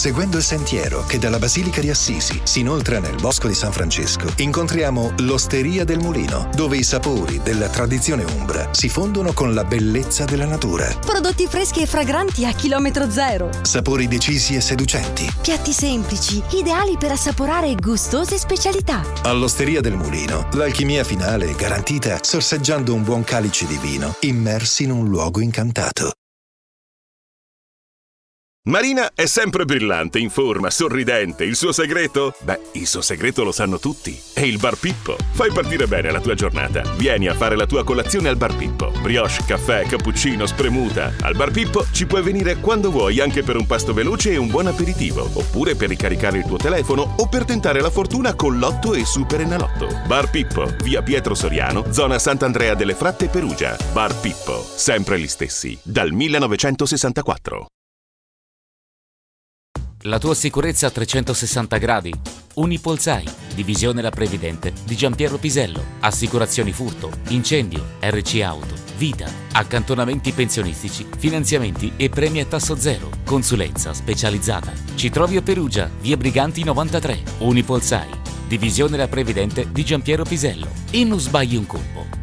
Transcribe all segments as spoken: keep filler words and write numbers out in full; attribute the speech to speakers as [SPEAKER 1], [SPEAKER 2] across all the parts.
[SPEAKER 1] seguendo il sentiero che dalla Basilica di Assisi si inoltra nel Bosco di San Francesco, incontriamo l'Osteria del Mulino, dove i sapori della tradizione umbra si fondono con la bellezza della natura.
[SPEAKER 2] Prodotti freschi e fragranti a chilometro zero.
[SPEAKER 1] Sapori decisi e seducenti.
[SPEAKER 2] Piatti semplici, ideali per assaporare gustose specialità.
[SPEAKER 1] All'Osteria del Mulino, l'alchimia finale è garantita sorseggiando un buon calice di vino, immersi in un luogo incantato.
[SPEAKER 3] Marina è sempre brillante, in forma, sorridente. Il suo segreto? Beh, il suo segreto lo sanno tutti. È il Bar Pippo. Fai partire bene la tua giornata. Vieni a fare la tua colazione al Bar Pippo. Brioche, caffè, cappuccino, spremuta. Al Bar Pippo ci puoi venire quando vuoi, anche per un pasto veloce e un buon aperitivo. Oppure per ricaricare il tuo telefono o per tentare la fortuna con Lotto e Super Enalotto. Bar Pippo, via Pietro Soriano, zona Sant'Andrea delle Fratte, Perugia. Bar Pippo, sempre gli stessi, dal millenovecentosessantaquattro.
[SPEAKER 4] La tua sicurezza a trecentosessanta gradi. Unipolsai, divisione La Previdente di Giampiero Pisello. Assicurazioni furto, incendio, R C Auto, vita, accantonamenti pensionistici, finanziamenti e premi a tasso zero. Consulenza specializzata. Ci trovi a Perugia, via Briganti novantatré. Unipolsai, divisione La Previdente di Giampiero Pisello. E non sbagli un colpo.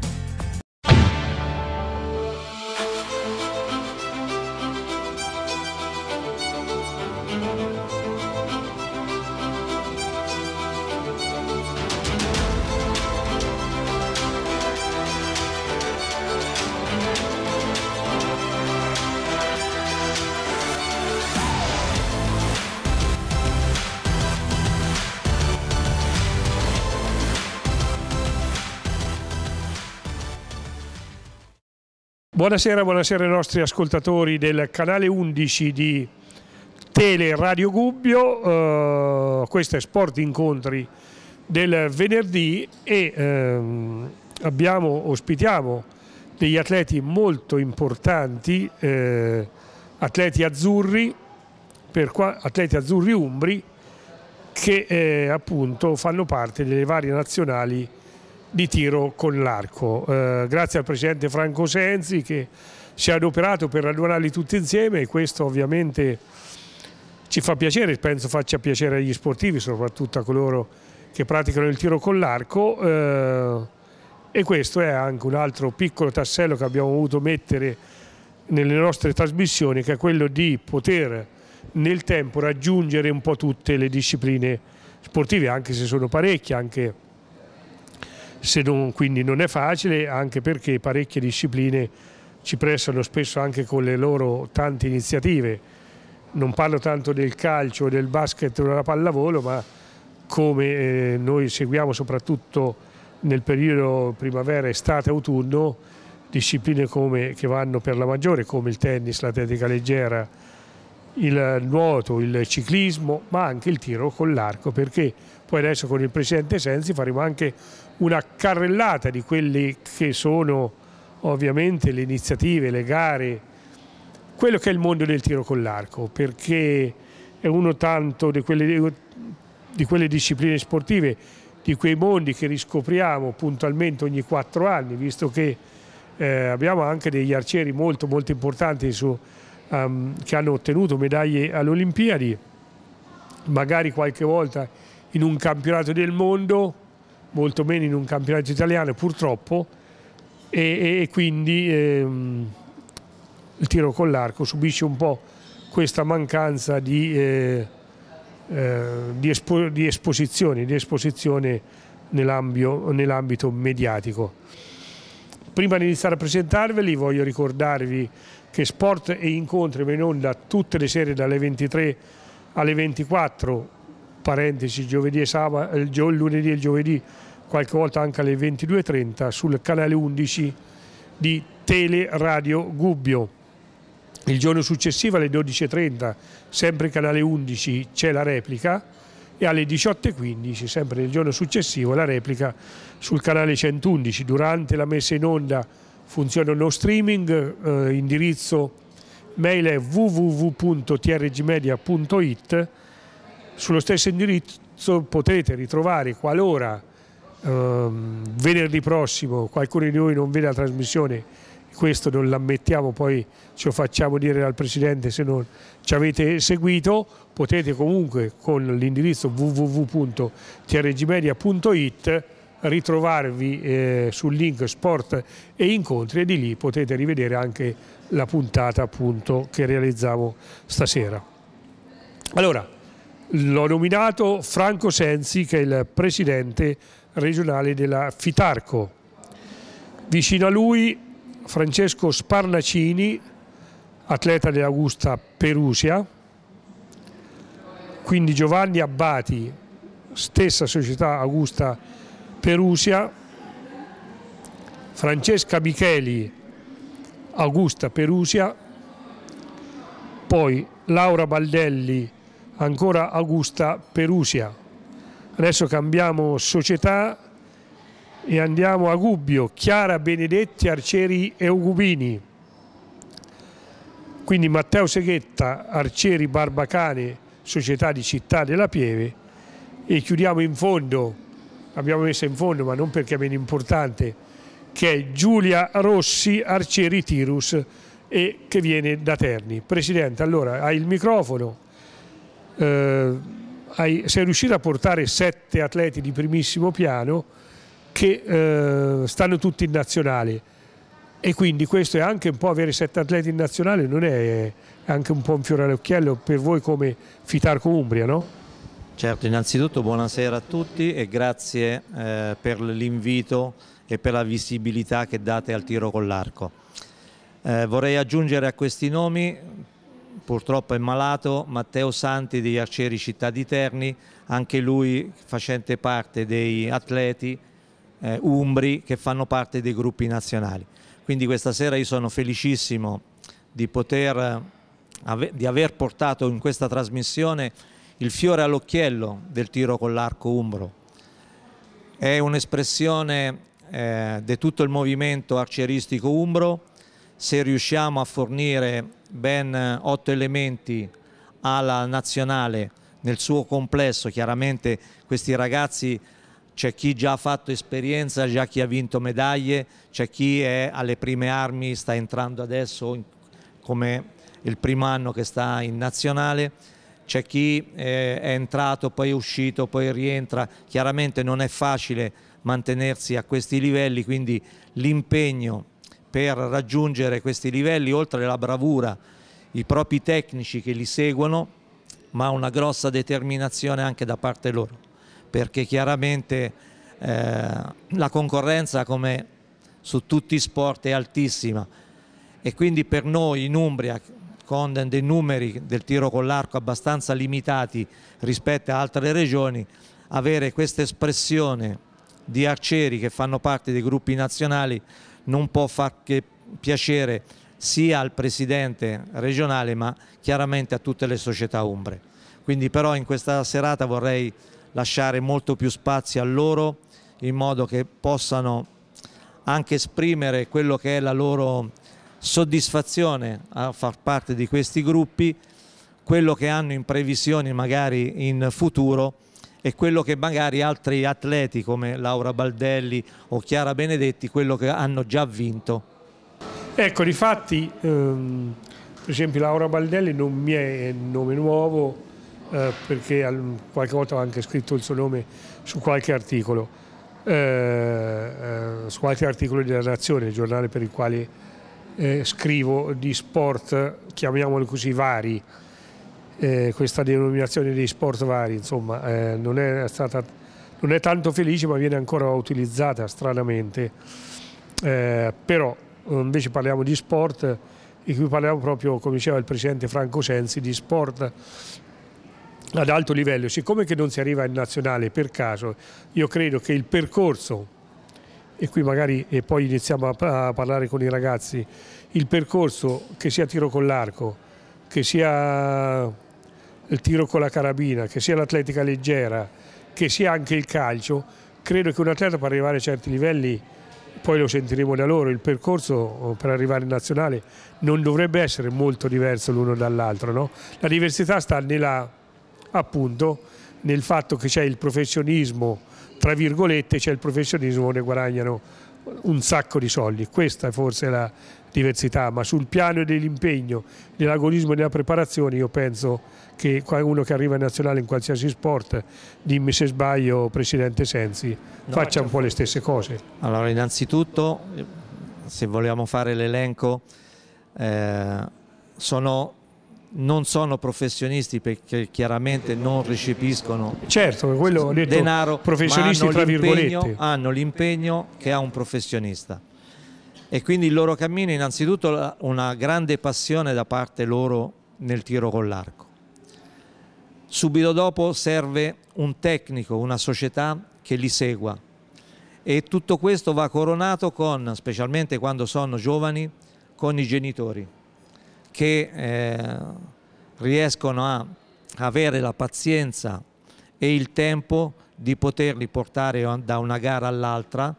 [SPEAKER 5] Buonasera, buonasera ai nostri ascoltatori del canale undici di Tele Radio Gubbio. Uh, questo è Sport Incontri del venerdì e uh, abbiamo, ospitiamo degli atleti molto importanti, uh, atleti azzurri, per qua, atleti azzurri umbri che uh, appunto fanno parte delle varie nazionali di tiro con l'arco. Eh, grazie al presidente Franco Sensi che si è adoperato per radunarli tutti insieme, e questo ovviamente ci fa piacere, penso faccia piacere agli sportivi, soprattutto a coloro che praticano il tiro con l'arco, eh, e questo è anche un altro piccolo tassello che abbiamo voluto mettere nelle nostre trasmissioni, che è quello di poter nel tempo raggiungere un po' tutte le discipline sportive, anche se sono parecchie, anche se non, quindi non è facile, anche perché parecchie discipline ci prestano spesso anche con le loro tante iniziative. Non parlo tanto del calcio, del basket o della pallavolo, ma come eh, noi seguiamo soprattutto nel periodo primavera, estate, autunno, discipline come, che vanno per la maggiore, come il tennis, l'atletica leggera, il nuoto, il ciclismo, ma anche il tiro con l'arco, perché poi adesso con il presidente Sensi faremo anche una carrellata di quelle che sono ovviamente le iniziative, le gare, quello che è il mondo del tiro con l'arco, perché è uno tanto di quelle, di quelle discipline sportive, di quei mondi che riscopriamo puntualmente ogni quattro anni, visto che eh, abbiamo anche degli arcieri molto molto importanti su, um, che hanno ottenuto medaglie alle Olimpiadi, magari qualche volta in un campionato del mondo, molto meno in un campionato italiano purtroppo, e, e quindi ehm, il tiro con l'arco subisce un po' questa mancanza di, eh, eh, di, espo, di esposizione, di esposizione nell'ambito, nell'ambito mediatico. Prima di iniziare a presentarveli voglio ricordarvi che Sport e Incontri va in onda tutte le sere dalle ventitré alle ventiquattro, parentesi giovedì e sabato, il lunedì e il giovedì, qualche volta anche alle ventidue e trenta, sul canale undici di Tele Radio Gubbio. Il giorno successivo alle dodici e trenta, sempre canale undici, c'è la replica, e alle diciotto e quindici, sempre nel giorno successivo, la replica sul canale centoundici. Durante la messa in onda funziona uno streaming, eh, indirizzo mail è w w w punto t r g media punto i t. Sullo stesso indirizzo potete ritrovare, qualora ehm, venerdì prossimo qualcuno di noi non vede la trasmissione, questo non l'ammettiamo, poi ce lo facciamo dire dal Presidente se non ci avete seguito, potete comunque con l'indirizzo w w w punto t r g media punto it ritrovarvi eh, sul link sport e incontri, e di lì potete rivedere anche la puntata appunto che realizzavo stasera. Allora, l'ho nominato Franco Sensi, che è il presidente regionale della Fitarco. Vicino a lui Francesco Sparnacini, atleta dell'Augusta Perusia, quindi Giovanni Abbati, stessa società Augusta Perusia, Francesca Micheli, Augusta Perusia, poi Laura Baldelli, ancora Augusta Perusia. Adesso cambiamo società e andiamo a Gubbio, Chiara Benedetti, Arcieri Eugubini, quindi Matteo Seghetta, Arcieri Barbacane, società di Città della Pieve, e chiudiamo in fondo, abbiamo messo in fondo ma non perché è meno importante, che è Giulia Rossi, Arcieri Tirus, e che viene da Terni. Presidente, allora hai il microfono, eh, hai, sei riuscito a portare sette atleti di primissimo piano che eh, stanno tutti in nazionale, e quindi questo è anche un po', avere sette atleti in nazionale non è, è anche un po' un fiore all'occhiello per voi come Fitarco Umbria, no?
[SPEAKER 6] Certo, innanzitutto buonasera a tutti e grazie eh, per l'invito e per la visibilità che date al tiro con l'arco. Eh, vorrei aggiungere a questi nomi, purtroppo è malato, Matteo Santi di Arcieri Città di Terni, anche lui facente parte dei atleti eh, umbri che fanno parte dei gruppi nazionali. Quindi questa sera io sono felicissimo di poter ave, di aver portato in questa trasmissione il fiore all'occhiello del tiro con l'arco umbro. È un'espressione eh, di tutto il movimento arcieristico umbro. Se riusciamo a fornire ben otto elementi alla nazionale nel suo complesso, chiaramente questi ragazzi, c'è chi già ha fatto esperienza, già chi ha vinto medaglie, c'è chi è alle prime armi, sta entrando adesso in, come il primo anno che sta in nazionale, c'è chi eh, è entrato, poi è uscito, poi rientra. Chiaramente non è facile mantenersi a questi livelli, quindi l'impegno per raggiungere questi livelli, oltre alla bravura, i propri tecnici che li seguono, ma una grossa determinazione anche da parte loro, perché chiaramente eh, la concorrenza, come su tutti i sport, è altissima, e quindi per noi in Umbria, con dei numeri del tiro con l'arco abbastanza limitati rispetto a altre regioni, avere questa espressione di arcieri che fanno parte dei gruppi nazionali non può far che piacere sia al presidente regionale ma chiaramente a tutte le società umbre. Quindi però in questa serata vorrei lasciare molto più spazio a loro, in modo che possano anche esprimere quello che è la loro soddisfazione a far parte di questi gruppi, quello che hanno in previsioni magari in futuro e quello che magari altri atleti come Laura Baldelli o Chiara Benedetti, quello che hanno già vinto.
[SPEAKER 5] Ecco, difatti ehm, per esempio Laura Baldelli non mi è nome nuovo, eh, perché al, qualche volta ho anche scritto il suo nome su qualche articolo, eh, eh, su qualche articolo della Nazione, il giornale per il quale eh, scrivo, di sport, chiamiamoli così, vari. Eh, questa denominazione dei sport vari, insomma, eh, non è stata, non è tanto felice, ma viene ancora utilizzata stranamente. Eh, però invece parliamo di sport, e qui parliamo proprio, come diceva il presidente Franco Sensi, di sport ad alto livello. Siccome che non si arriva in nazionale per caso, io credo che il percorso, e qui magari e poi iniziamo a, a parlare con i ragazzi, il percorso, che sia tiro con l'arco, che sia il tiro con la carabina, che sia l'atletica leggera, che sia anche il calcio, credo che un atleta per arrivare a certi livelli, poi lo sentiremo da loro, il percorso per arrivare in nazionale non dovrebbe essere molto diverso l'uno dall'altro, no? La diversità sta nella, appunto, nel fatto che c'è il professionismo, tra virgolette, c'è il professionismo, ne guadagnano un sacco di soldi. Questa è forse la diversità, ma sul piano dell'impegno, dell'agonismo e della preparazione io penso che uno che arriva in nazionale in qualsiasi sport, dimmi se sbaglio Presidente Sensi, no, faccia un po' le stesse cose.
[SPEAKER 6] Allora, innanzitutto, se vogliamo fare l'elenco, eh, sono, non sono professionisti perché chiaramente non recepiscono
[SPEAKER 5] certo, quello ho detto,
[SPEAKER 6] denaro,
[SPEAKER 5] professionisti
[SPEAKER 6] ma
[SPEAKER 5] tra virgolette.
[SPEAKER 6] Hanno l'impegno che ha un professionista. E quindi il loro cammino, innanzitutto una grande passione da parte loro nel tiro con l'arco. Subito dopo serve un tecnico, una società che li segua, e tutto questo va coronato con, specialmente quando sono giovani, con i genitori che eh, riescono a avere la pazienza e il tempo di poterli portare da una gara all'altra,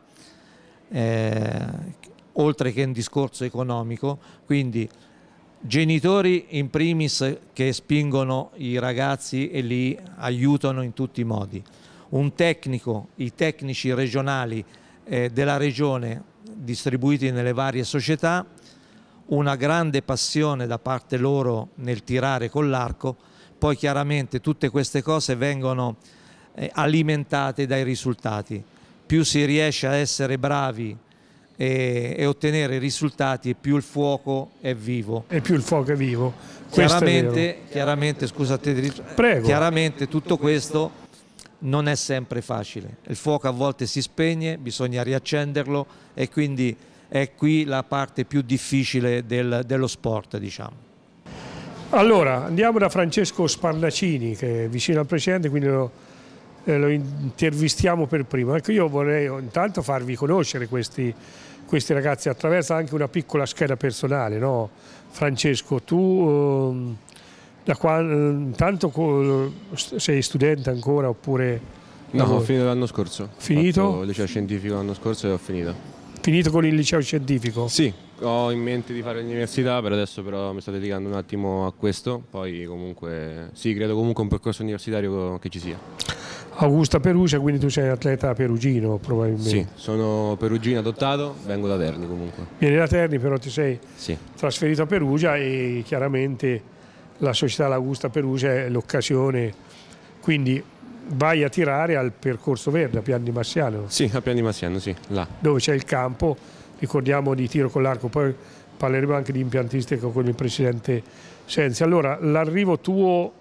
[SPEAKER 6] eh, oltre che un discorso economico. Quindi genitori in primis che spingono i ragazzi e li aiutano in tutti i modi, un tecnico, i tecnici regionali eh, della regione distribuiti nelle varie società, una grande passione da parte loro nel tirare con l'arco. Poi chiaramente tutte queste cose vengono eh, alimentate dai risultati. Più si riesce a essere bravi e, e ottenere risultati, più il fuoco è vivo.
[SPEAKER 5] E più il fuoco è vivo.
[SPEAKER 6] Chiaramente, chiaramente, scusate,
[SPEAKER 5] Prego.
[SPEAKER 6] Chiaramente tutto questo non è sempre facile. Il fuoco a volte si spegne, bisogna riaccenderlo, e quindi è qui la parte più difficile del, dello sport, diciamo.
[SPEAKER 5] Allora, andiamo da Francesco Sparnacini, che è vicino al Presidente, quindi lo, eh, lo intervistiamo per primo. Ecco, io vorrei intanto farvi conoscere questi, questi ragazzi attraverso anche una piccola scheda personale, no? Francesco, tu eh, da quando, intanto sei studente ancora oppure...
[SPEAKER 7] No, ho finito l'anno scorso.
[SPEAKER 5] Finito?
[SPEAKER 7] Ho fatto il liceo scientifico l'anno scorso e ho finito.
[SPEAKER 5] Finito con il liceo scientifico?
[SPEAKER 7] Sì, ho in mente di fare l'università, per adesso però mi sto dedicando un attimo a questo, poi comunque sì, credo comunque un percorso universitario che ci sia.
[SPEAKER 5] Augusta Perugia, quindi tu sei un atleta perugino probabilmente?
[SPEAKER 7] Sì, sono perugino adottato, vengo da Terni comunque.
[SPEAKER 5] Vieni da Terni, però ti sei
[SPEAKER 7] sì.
[SPEAKER 5] trasferito a Perugia e chiaramente la società l'Augusta Perugia è l'occasione, quindi vai a tirare al percorso verde a Pian di Massiano.
[SPEAKER 7] Sì, a Pian di Massiano, sì, là.
[SPEAKER 5] Dove c'è il campo, ricordiamo, di tiro con l'arco, poi parleremo anche di impiantistica con il Presidente Sensi. Allora, l'arrivo tuo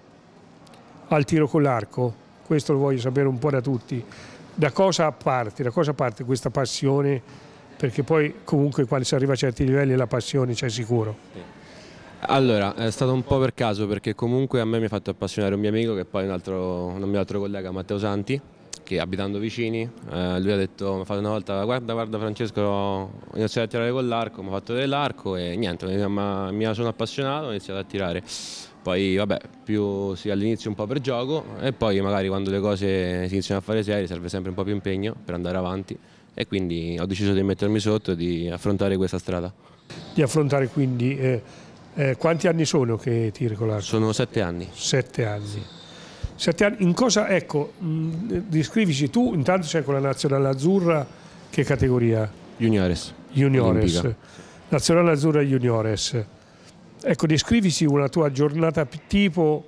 [SPEAKER 5] al tiro con l'arco, questo lo voglio sapere un po' da tutti, da cosa parte, da cosa parte questa passione, perché poi comunque quando si arriva a certi livelli la passione c'è sicuro.
[SPEAKER 7] Sì. Allora, è stato un po' per caso, perché comunque a me mi ha fatto appassionare un mio amico, che poi è un, altro, un mio altro collega, Matteo Santi, che abitando vicini, eh, lui ha detto, mi ha fatto una volta, guarda, guarda Francesco, ho iniziato a tirare con l'arco, mi ha fatto vedere l'arco e niente, mi sono appassionato, ho iniziato a tirare. Poi vabbè, più sì, all'inizio un po' per gioco, e poi magari quando le cose si iniziano a fare serie serve sempre un po' più impegno per andare avanti, e quindi ho deciso di mettermi sotto e di affrontare questa strada. Di
[SPEAKER 5] affrontare quindi... Eh... Eh, quanti anni sono che tiri con l'arco?
[SPEAKER 7] Sono sette anni.
[SPEAKER 5] Sette anni. Sì. Sette anni. In cosa, ecco, mh, descrivici tu, intanto sei con la Nazionale Azzurra, che categoria?
[SPEAKER 7] Juniores.
[SPEAKER 5] Juniores.
[SPEAKER 7] Olimpica.
[SPEAKER 5] Nazionale Azzurra Juniores. Ecco, descrivici una tua giornata tipo,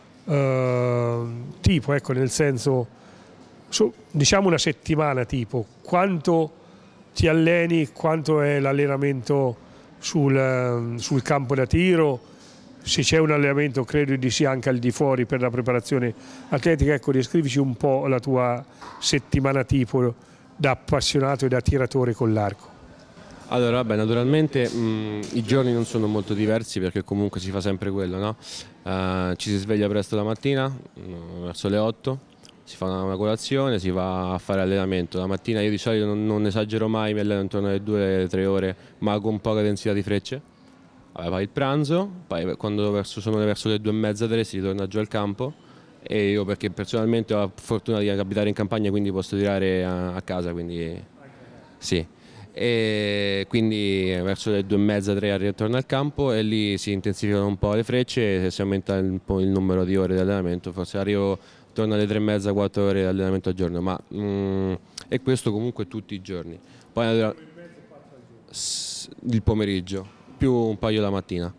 [SPEAKER 5] eh, tipo, ecco, nel senso, so, diciamo una settimana tipo, quanto ti alleni, quanto è l'allenamento Sul, sul campo da tiro, se c'è un allenamento credo di sì anche al di fuori per la preparazione atletica. Ecco, descrivici un po' la tua settimana tipo da appassionato e da tiratore con l'arco.
[SPEAKER 7] Allora, vabbè, naturalmente mh, i giorni non sono molto diversi, perché comunque si fa sempre quello, no? Uh, ci si sveglia presto la mattina, mh, verso le otto, si fa una, una colazione, si va a fare allenamento. La mattina io di solito non, non esagero mai, mi alleno intorno alle due tre ore, ma con poca densità di frecce. Vabbè, poi il pranzo, poi quando verso, sono verso le due e mezza, tre, si ritorna giù al campo, e io, perché personalmente ho la fortuna di abitare in campagna, quindi posso tirare a, a casa, quindi sì. E quindi verso le due e mezza, tre ritorno al campo, e lì si intensificano un po' le frecce e si aumenta il, il numero di ore di allenamento. Forse arrivo torno alle tre e mezza, quattro ore di allenamento al giorno, ma mm, e questo comunque tutti i giorni. Poi, il pomeriggio, più un paio la mattina.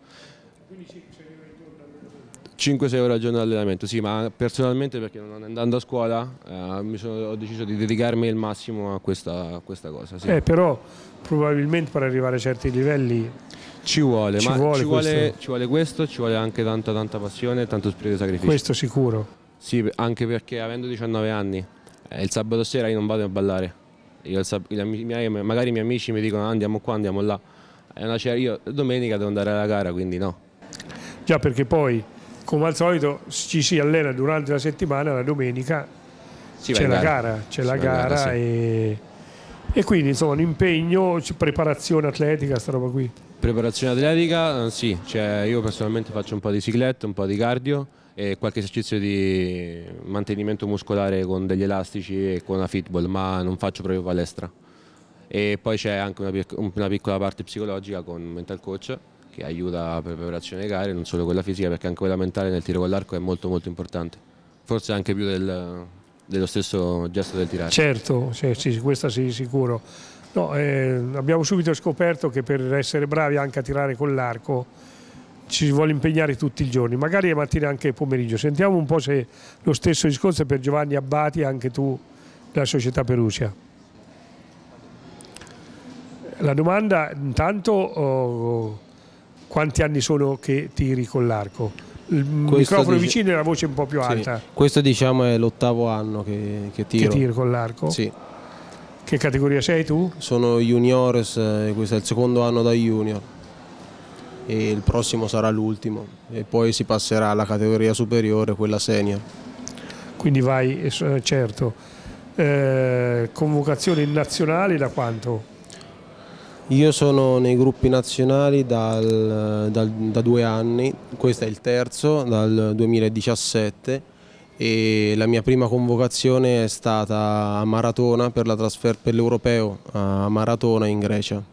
[SPEAKER 7] cinque sei ore al giorno di allenamento, sì, ma personalmente perché non andando a scuola eh, mi sono, ho deciso di dedicarmi il massimo a questa, a questa cosa. Sì.
[SPEAKER 5] Eh, però probabilmente per arrivare a certi livelli
[SPEAKER 7] ci vuole,
[SPEAKER 5] ci
[SPEAKER 7] ma
[SPEAKER 5] vuole
[SPEAKER 7] ci, vuole,
[SPEAKER 5] questo.
[SPEAKER 7] ci vuole questo, ci vuole anche tanta tanta passione e tanto spirito di sacrificio.
[SPEAKER 5] Questo sicuro.
[SPEAKER 7] Sì, anche perché avendo diciannove anni, eh, il sabato sera io non vado a ballare. Io, il sab- i miei, magari i miei amici mi dicono andiamo qua, andiamo là. È una cer- io domenica devo andare alla gara, quindi no.
[SPEAKER 5] Già, perché poi come al solito ci si allena durante la settimana, la domenica c'è la gara, c'è la gara, gara sì. e, e quindi insomma un impegno, preparazione atletica, sta roba qui.
[SPEAKER 7] Preparazione atletica, sì, cioè io personalmente faccio un po' di ciclette, un po' di cardio e qualche esercizio di mantenimento muscolare con degli elastici e con una fitball, ma non faccio proprio palestra. E poi c'è anche una, una piccola parte psicologica con mental coach che aiuta per preparazione delle gare, non solo quella fisica, perché anche quella mentale nel tiro con l'arco è molto molto importante, forse anche più del, dello stesso gesto del tirare.
[SPEAKER 5] Certo, sì, sì, questa sì, sicuro. No, eh, abbiamo subito scoperto che per essere bravi anche a tirare con l'arco ci si vuole impegnare tutti i giorni, magari la mattina anche pomeriggio. Sentiamo un po' se lo stesso discorso è per Giovanni Abbati, anche tu della società Perusia. La domanda intanto, oh, quanti anni sono che tiri con l'arco? Il questo microfono dice... vicino e la voce un po' più alta.
[SPEAKER 8] Sì. Questo diciamo è l'ottavo anno che, che tiro.
[SPEAKER 5] Che tiri con l'arco?
[SPEAKER 8] Sì.
[SPEAKER 5] Che categoria sei tu?
[SPEAKER 8] Sono juniores, eh, questo è il secondo anno da junior e il prossimo sarà l'ultimo e poi si passerà alla categoria superiore, quella senior.
[SPEAKER 5] Quindi vai, eh, certo. Eh, convocazioni nazionali da quanto?
[SPEAKER 8] Io sono nei gruppi nazionali dal, dal, da due anni, questo è il terzo, dal duemiladiciassette e la mia prima convocazione è stata a Maratona per la trasferta per l'Europeo a Maratona in Grecia.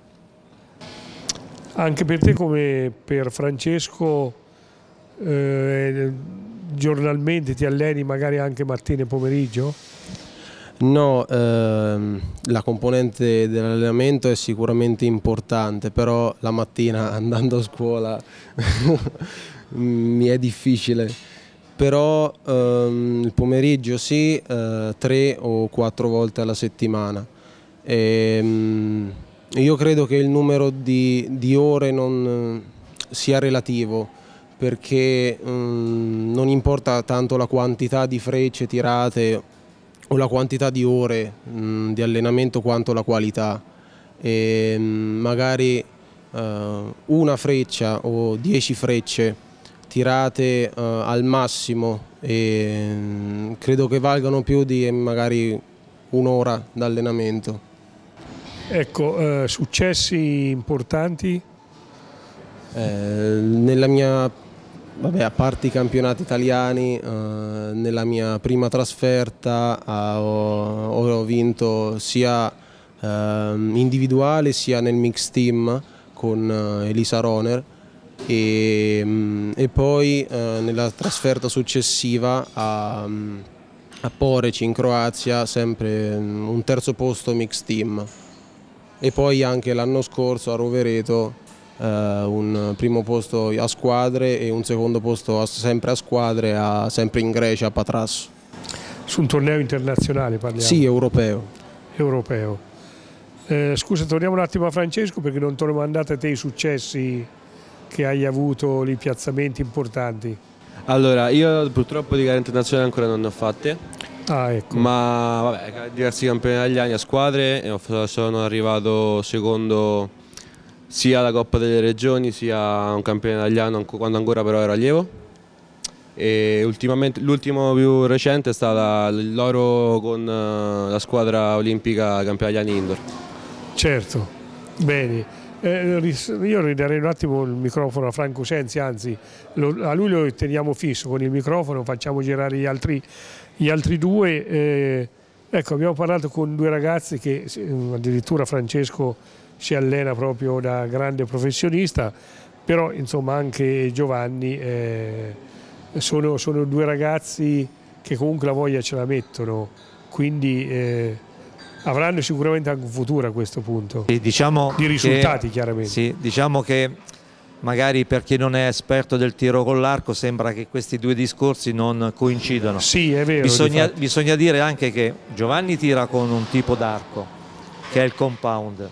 [SPEAKER 5] Anche per te come per Francesco eh, giornalmente ti alleni magari anche mattina e pomeriggio?
[SPEAKER 8] No, ehm, la componente dell'allenamento è sicuramente importante, però la mattina andando a scuola mi è difficile. Però ehm, il pomeriggio sì, eh, tre o quattro volte alla settimana. E, mh, io credo che il numero di, di ore non sia relativo, perché mh, non importa tanto la quantità di frecce tirate o la quantità di ore mh, di allenamento quanto la qualità. E, mh, magari uh, una freccia o dieci frecce tirate uh, al massimo e mh, credo che valgano più di magari un'ora d'allenamento.
[SPEAKER 5] Ecco, eh, successi importanti?
[SPEAKER 8] Eh, nella mia, vabbè, a parte i campionati italiani, eh, nella mia prima trasferta eh, ho, ho vinto sia eh, individuale sia nel mix team con eh, Elisa Roner e, mh, e poi eh, nella trasferta successiva a, a Poreci in Croazia sempre un terzo posto mix team. E poi anche l'anno scorso a Rovereto eh, un primo posto a squadre e un secondo posto a, sempre a squadre, a, sempre in Grecia, a Patrasso.
[SPEAKER 5] Su un torneo internazionale parliamo?
[SPEAKER 8] Sì, europeo.
[SPEAKER 5] Europeo. Eh, scusa, torniamo un attimo a Francesco perché non ti ho mandato a te i successi che hai avuto, gli piazzamenti importanti.
[SPEAKER 7] Allora, io purtroppo di gare internazionali ancora non ne ho fatte.
[SPEAKER 5] Ah, ecco.
[SPEAKER 7] Ma vabbè, diversi campioni italiani a squadre e sono arrivato secondo sia alla Coppa delle Regioni sia a un campione italiano quando ancora però ero allievo. E ultimamente l'ultimo più recente è stata l'oro con la squadra olimpica campione italiani indoor.
[SPEAKER 5] Certo, bene. Eh, io ridarei un attimo il microfono a Franco Sensi, anzi lo, a lui lo teniamo fisso con il microfono, facciamo girare gli altri, gli altri due. Eh, ecco, abbiamo parlato con due ragazzi che addirittura Francesco si allena proprio da grande professionista, però insomma anche Giovanni eh, sono, sono due ragazzi che comunque la voglia ce la mettono, quindi eh, avranno sicuramente anche un futuro a questo punto,
[SPEAKER 6] sì, diciamo
[SPEAKER 5] di risultati
[SPEAKER 6] che,
[SPEAKER 5] chiaramente.
[SPEAKER 6] Sì, diciamo che magari per chi non è esperto del tiro con l'arco sembra che questi due discorsi non coincidono.
[SPEAKER 5] Sì, è vero.
[SPEAKER 6] Bisogna, bisogna dire anche che Giovanni tira con un tipo d'arco, che è il compound,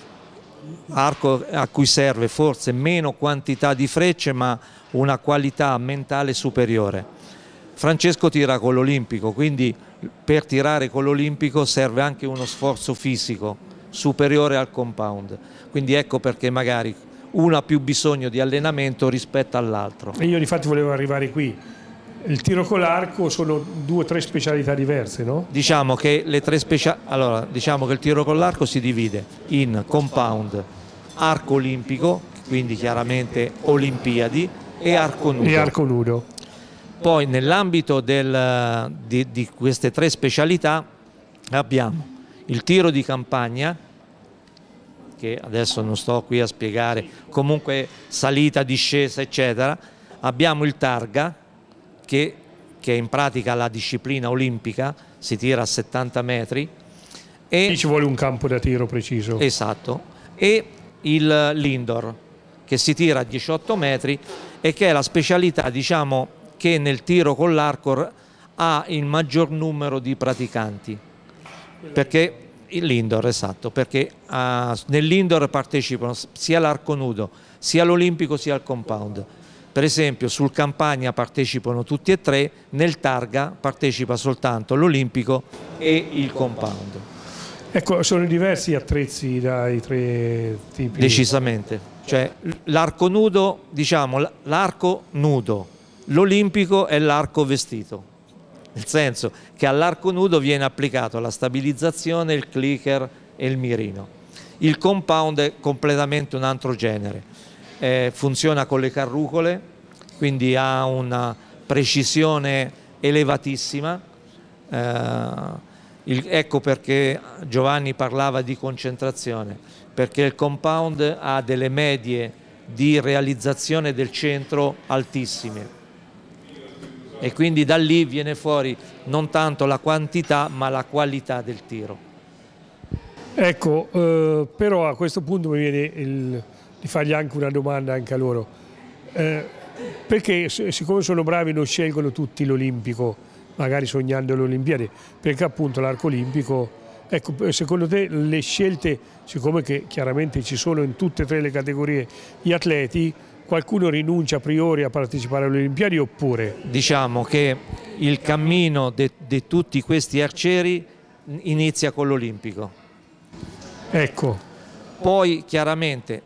[SPEAKER 6] arco a cui serve forse meno quantità di frecce ma una qualità mentale superiore. Francesco tira con l'olimpico, quindi per tirare con l'olimpico serve anche uno sforzo fisico superiore al compound, quindi ecco perché magari uno ha più bisogno di allenamento rispetto all'altro.
[SPEAKER 5] E io infatti volevo arrivare qui. Il tiro con l'arco sono due o tre specialità diverse, no?
[SPEAKER 6] Diciamo che le tre specia... allora, diciamo che il tiro con l'arco si divide in compound, arco olimpico, quindi chiaramente Olimpiadi, e arco nudo.
[SPEAKER 5] E arco nudo.
[SPEAKER 6] Poi nell'ambito del, di, di queste tre specialità abbiamo il tiro di campagna, che adesso non sto qui a spiegare, comunque salita, discesa eccetera, abbiamo il targa che, che è in pratica la disciplina olimpica, si tira a settanta metri e
[SPEAKER 5] qui ci vuole un campo da tiro preciso.
[SPEAKER 6] Esatto, e il l'indoor che si tira a diciotto metri e che è la specialità, diciamo, che nel tiro con l'arco ha il maggior numero di praticanti, perché l'indoor, esatto, perché uh, nell'indoor partecipano sia l'arco nudo, sia l'olimpico sia il compound. Per esempio sul campagna partecipano tutti e tre, nel targa partecipa soltanto l'olimpico e il compound.
[SPEAKER 5] Ecco, sono diversi attrezzi dai tre tipi?
[SPEAKER 6] Decisamente, cioè l'arco nudo, diciamo l'arco nudo, l'olimpico è l'arco vestito. Nel senso che all'arco nudo viene applicato la stabilizzazione, il clicker e il mirino. Il compound è completamente un altro genere, eh, funziona con le carrucole, quindi ha una precisione elevatissima, eh, il, ecco perché Giovanni parlava di concentrazione, perché il compound ha delle medie di realizzazione del centro altissime. E quindi da lì viene fuori non tanto la quantità ma la qualità del tiro.
[SPEAKER 5] Ecco, eh, però a questo punto mi viene il, di fargli anche una domanda anche a loro. Eh, perché siccome sono bravi non scelgono tutti l'olimpico, magari sognando le Olimpiadi? Perché appunto l'arco olimpico, ecco, secondo te le scelte, siccome che chiaramente ci sono in tutte e tre le categorie gli atleti, qualcuno rinuncia a priori a partecipare alle Olimpiadi oppure?
[SPEAKER 6] Diciamo che il cammino di tutti questi arcieri inizia con l'olimpico.
[SPEAKER 5] Ecco.
[SPEAKER 6] Poi chiaramente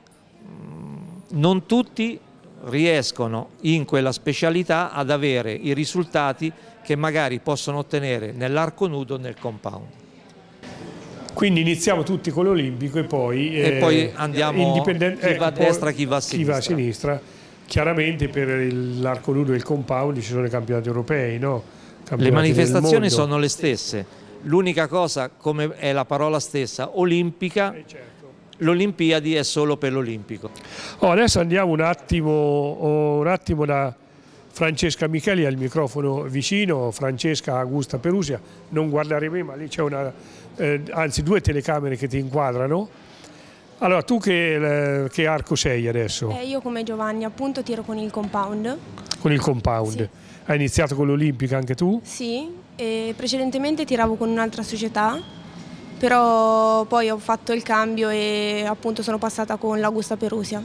[SPEAKER 6] non tutti riescono in quella specialità ad avere i risultati che magari possono ottenere nell'arco nudo o nel compound.
[SPEAKER 5] Quindi iniziamo tutti con l'olimpico e poi,
[SPEAKER 6] e
[SPEAKER 5] eh,
[SPEAKER 6] poi andiamo chi
[SPEAKER 5] ecco,
[SPEAKER 6] va a destra, chi va a sinistra.
[SPEAKER 5] Chi va a sinistra. Chiaramente per l'arco nudo e il compound ci sono i campionati europei, no? Campionati
[SPEAKER 6] le manifestazioni sono le stesse, l'unica cosa, come è la parola stessa, olimpica, eh certo. L'Olimpiadi è solo per l'olimpico.
[SPEAKER 5] Oh, adesso andiamo un attimo, oh, un attimo da Francesca Micheli al microfono vicino. Francesca Augusta Perusia, non guardare me, ma lì c'è una, eh, anzi due telecamere che ti inquadrano. Allora, tu che, eh, che arco sei adesso?
[SPEAKER 9] Eh, io come Giovanni appunto tiro con il compound.
[SPEAKER 5] Con il compound? Sì. Hai iniziato con l'olimpica anche tu?
[SPEAKER 9] Sì, e precedentemente tiravo con un'altra società, però poi ho fatto il cambio e appunto sono passata con l'Augusta Perusia.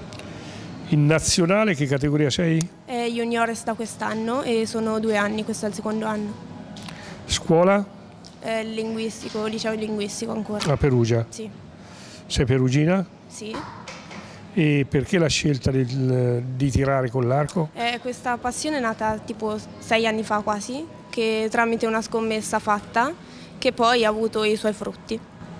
[SPEAKER 5] In nazionale che categoria sei?
[SPEAKER 9] Eh, juniores da quest'anno e sono due anni, questo è il secondo anno.
[SPEAKER 5] Scuola?
[SPEAKER 9] Eh, linguistico, liceo linguistico ancora.
[SPEAKER 5] A Perugia?
[SPEAKER 9] Sì.
[SPEAKER 5] Sei perugina?
[SPEAKER 9] Sì.
[SPEAKER 5] E perché la scelta del, di tirare con l'arco?
[SPEAKER 9] Eh, questa passione è nata tipo sei anni fa quasi, che tramite una scommessa fatta, che poi ha avuto i suoi frutti.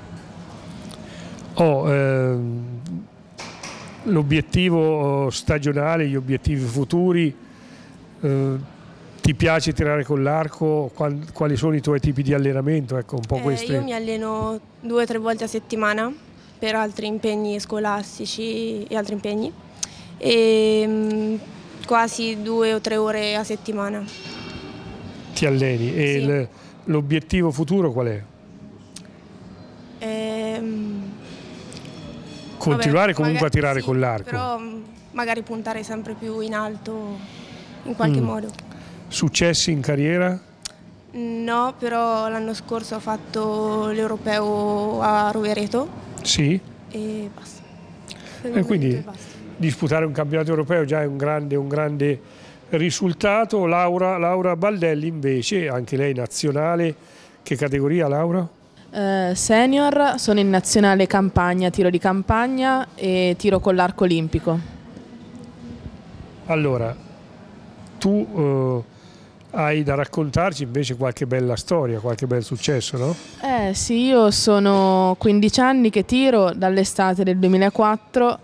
[SPEAKER 5] Oh, ehm, l'obiettivo stagionale, gli obiettivi futuri, eh, ti piace tirare con l'arco? Quali, quali sono i tuoi tipi di allenamento? Ecco, un po'
[SPEAKER 9] eh,
[SPEAKER 5] queste...
[SPEAKER 9] Io mi alleno due o tre volte a settimana per altri impegni scolastici e altri impegni, e mh, quasi due o tre ore a settimana.
[SPEAKER 5] Ti alleni? E
[SPEAKER 9] sì.
[SPEAKER 5] l'obiettivo futuro qual è? continuare
[SPEAKER 9] Vabbè,
[SPEAKER 5] comunque
[SPEAKER 9] magari,
[SPEAKER 5] a tirare
[SPEAKER 9] sì,
[SPEAKER 5] con l'arco.
[SPEAKER 9] Però magari puntare sempre più in alto in qualche
[SPEAKER 5] Mm.
[SPEAKER 9] modo.
[SPEAKER 5] Successi in carriera?
[SPEAKER 9] No, però l'anno scorso ho fatto l'europeo a Rovereto
[SPEAKER 5] Sì.
[SPEAKER 9] e basta. Per il
[SPEAKER 5] E
[SPEAKER 9] momento
[SPEAKER 5] quindi
[SPEAKER 9] e basta.
[SPEAKER 5] disputare un campionato europeo già è un grande, un grande risultato. Laura, Laura Baldelli invece, anche lei nazionale, che categoria Laura?
[SPEAKER 10] Eh, senior, sono in nazionale campagna, tiro di campagna e tiro con l'arco olimpico.
[SPEAKER 5] Allora, tu eh, hai da raccontarci invece qualche bella storia, qualche bel successo, no?
[SPEAKER 10] Eh sì, io sono quindici anni che tiro dall'estate del duemilaquattro.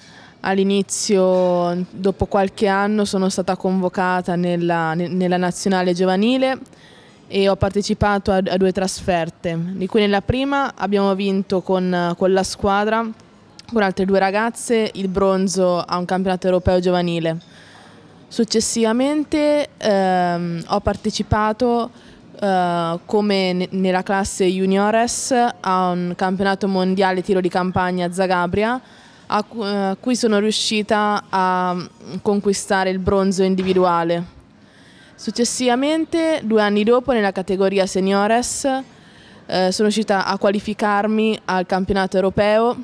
[SPEAKER 10] All'inizio, dopo qualche anno, sono stata convocata nella, nella nazionale giovanile e ho partecipato a, a due trasferte, di cui nella prima abbiamo vinto con, con la squadra, con altre due ragazze, il bronzo a un campionato europeo giovanile. Successivamente ehm, ho partecipato eh, come ne, nella classe juniores a un campionato mondiale tiro di campagna a Zagabria, a cu- a cui sono riuscita a conquistare il bronzo individuale. Successivamente, due anni dopo, nella categoria seniores, eh, sono riuscita a qualificarmi al campionato europeo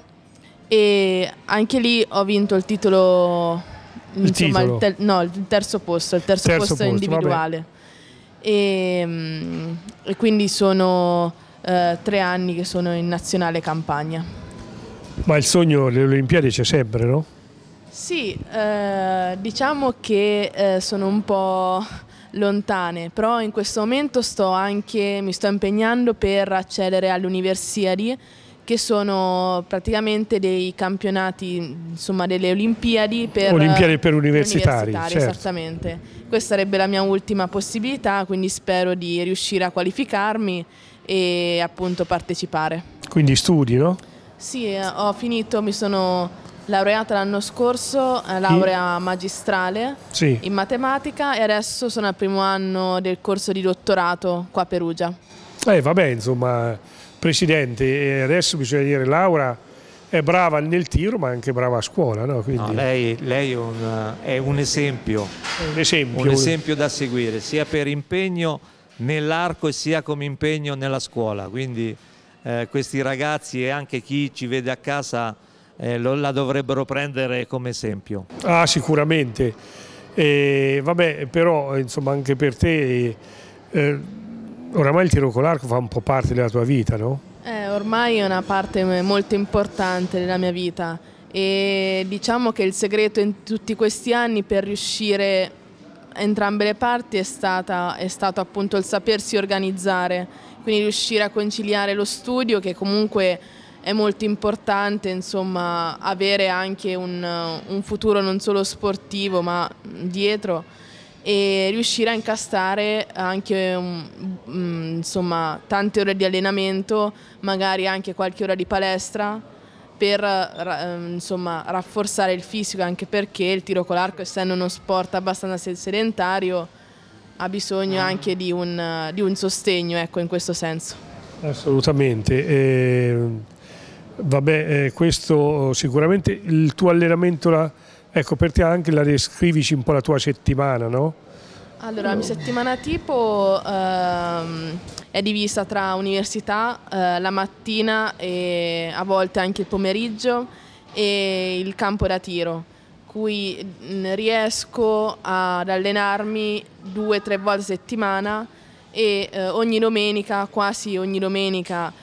[SPEAKER 10] e anche lì ho vinto il titolo,
[SPEAKER 5] Il
[SPEAKER 10] insomma,
[SPEAKER 5] titolo.
[SPEAKER 10] il, te- no, il terzo posto, il terzo,
[SPEAKER 5] Terzo
[SPEAKER 10] posto,
[SPEAKER 5] posto,
[SPEAKER 10] individuale. E, mm, e quindi sono eh, tre anni che sono in nazionale campagna.
[SPEAKER 5] Ma il sogno delle Olimpiadi c'è sempre, no?
[SPEAKER 10] Sì, eh, diciamo che eh, sono un po' lontane, però in questo momento sto anche, mi sto impegnando per accedere alle Universiadi, che sono praticamente dei campionati, insomma delle Olimpiadi per,
[SPEAKER 5] Olimpiadi per universitari,
[SPEAKER 10] universitari,
[SPEAKER 5] certo.
[SPEAKER 10] esattamente. Questa sarebbe la mia ultima possibilità, quindi spero di riuscire a qualificarmi e appunto partecipare.
[SPEAKER 5] Quindi studi, no?
[SPEAKER 10] Sì, eh, ho finito, mi sono laureata l'anno scorso, eh, laurea magistrale
[SPEAKER 5] Sì.
[SPEAKER 10] in matematica e adesso sono al primo anno del corso di dottorato qua a Perugia.
[SPEAKER 5] Eh, vabbè, insomma, Presidente, e adesso bisogna dire Laura è brava nel tiro ma anche brava a scuola, no? Quindi
[SPEAKER 6] No, lei lei è, un, è un esempio,
[SPEAKER 5] un esempio.
[SPEAKER 6] un esempio da seguire, sia per impegno nell'arco e sia come impegno nella scuola. Quindi eh, questi ragazzi e anche chi ci vede a casa eh, lo, la dovrebbero prendere come esempio.
[SPEAKER 5] Ah, sicuramente. E, vabbè, però insomma anche per te eh, oramai il tiro con l'arco fa un po' parte della tua vita, no?
[SPEAKER 10] Eh, ormai è una parte molto importante della mia vita e diciamo che il segreto in tutti questi anni per riuscire a entrambe le parti è, stata, è stato appunto il sapersi organizzare, quindi riuscire a conciliare lo studio, che comunque è molto importante, insomma, avere anche un, un futuro non solo sportivo ma dietro, e riuscire a incastare anche un, um, insomma, tante ore di allenamento, magari anche qualche ora di palestra per ra insomma, rafforzare il fisico, anche perché il tiro con l'arco, essendo uno sport abbastanza sedentario, ha bisogno anche di un, di un sostegno, ecco, in questo senso.
[SPEAKER 5] Assolutamente. Eh, vabbè, eh, questo sicuramente il tuo allenamento, la, ecco, per te anche la descrivici un po' la tua settimana, no?
[SPEAKER 10] Allora, la mia settimana tipo ehm, è divisa tra università, eh, la mattina e a volte anche il pomeriggio e il campo da tiro, cui mh, riesco ad allenarmi due o tre volte a settimana e eh, ogni domenica, quasi ogni domenica,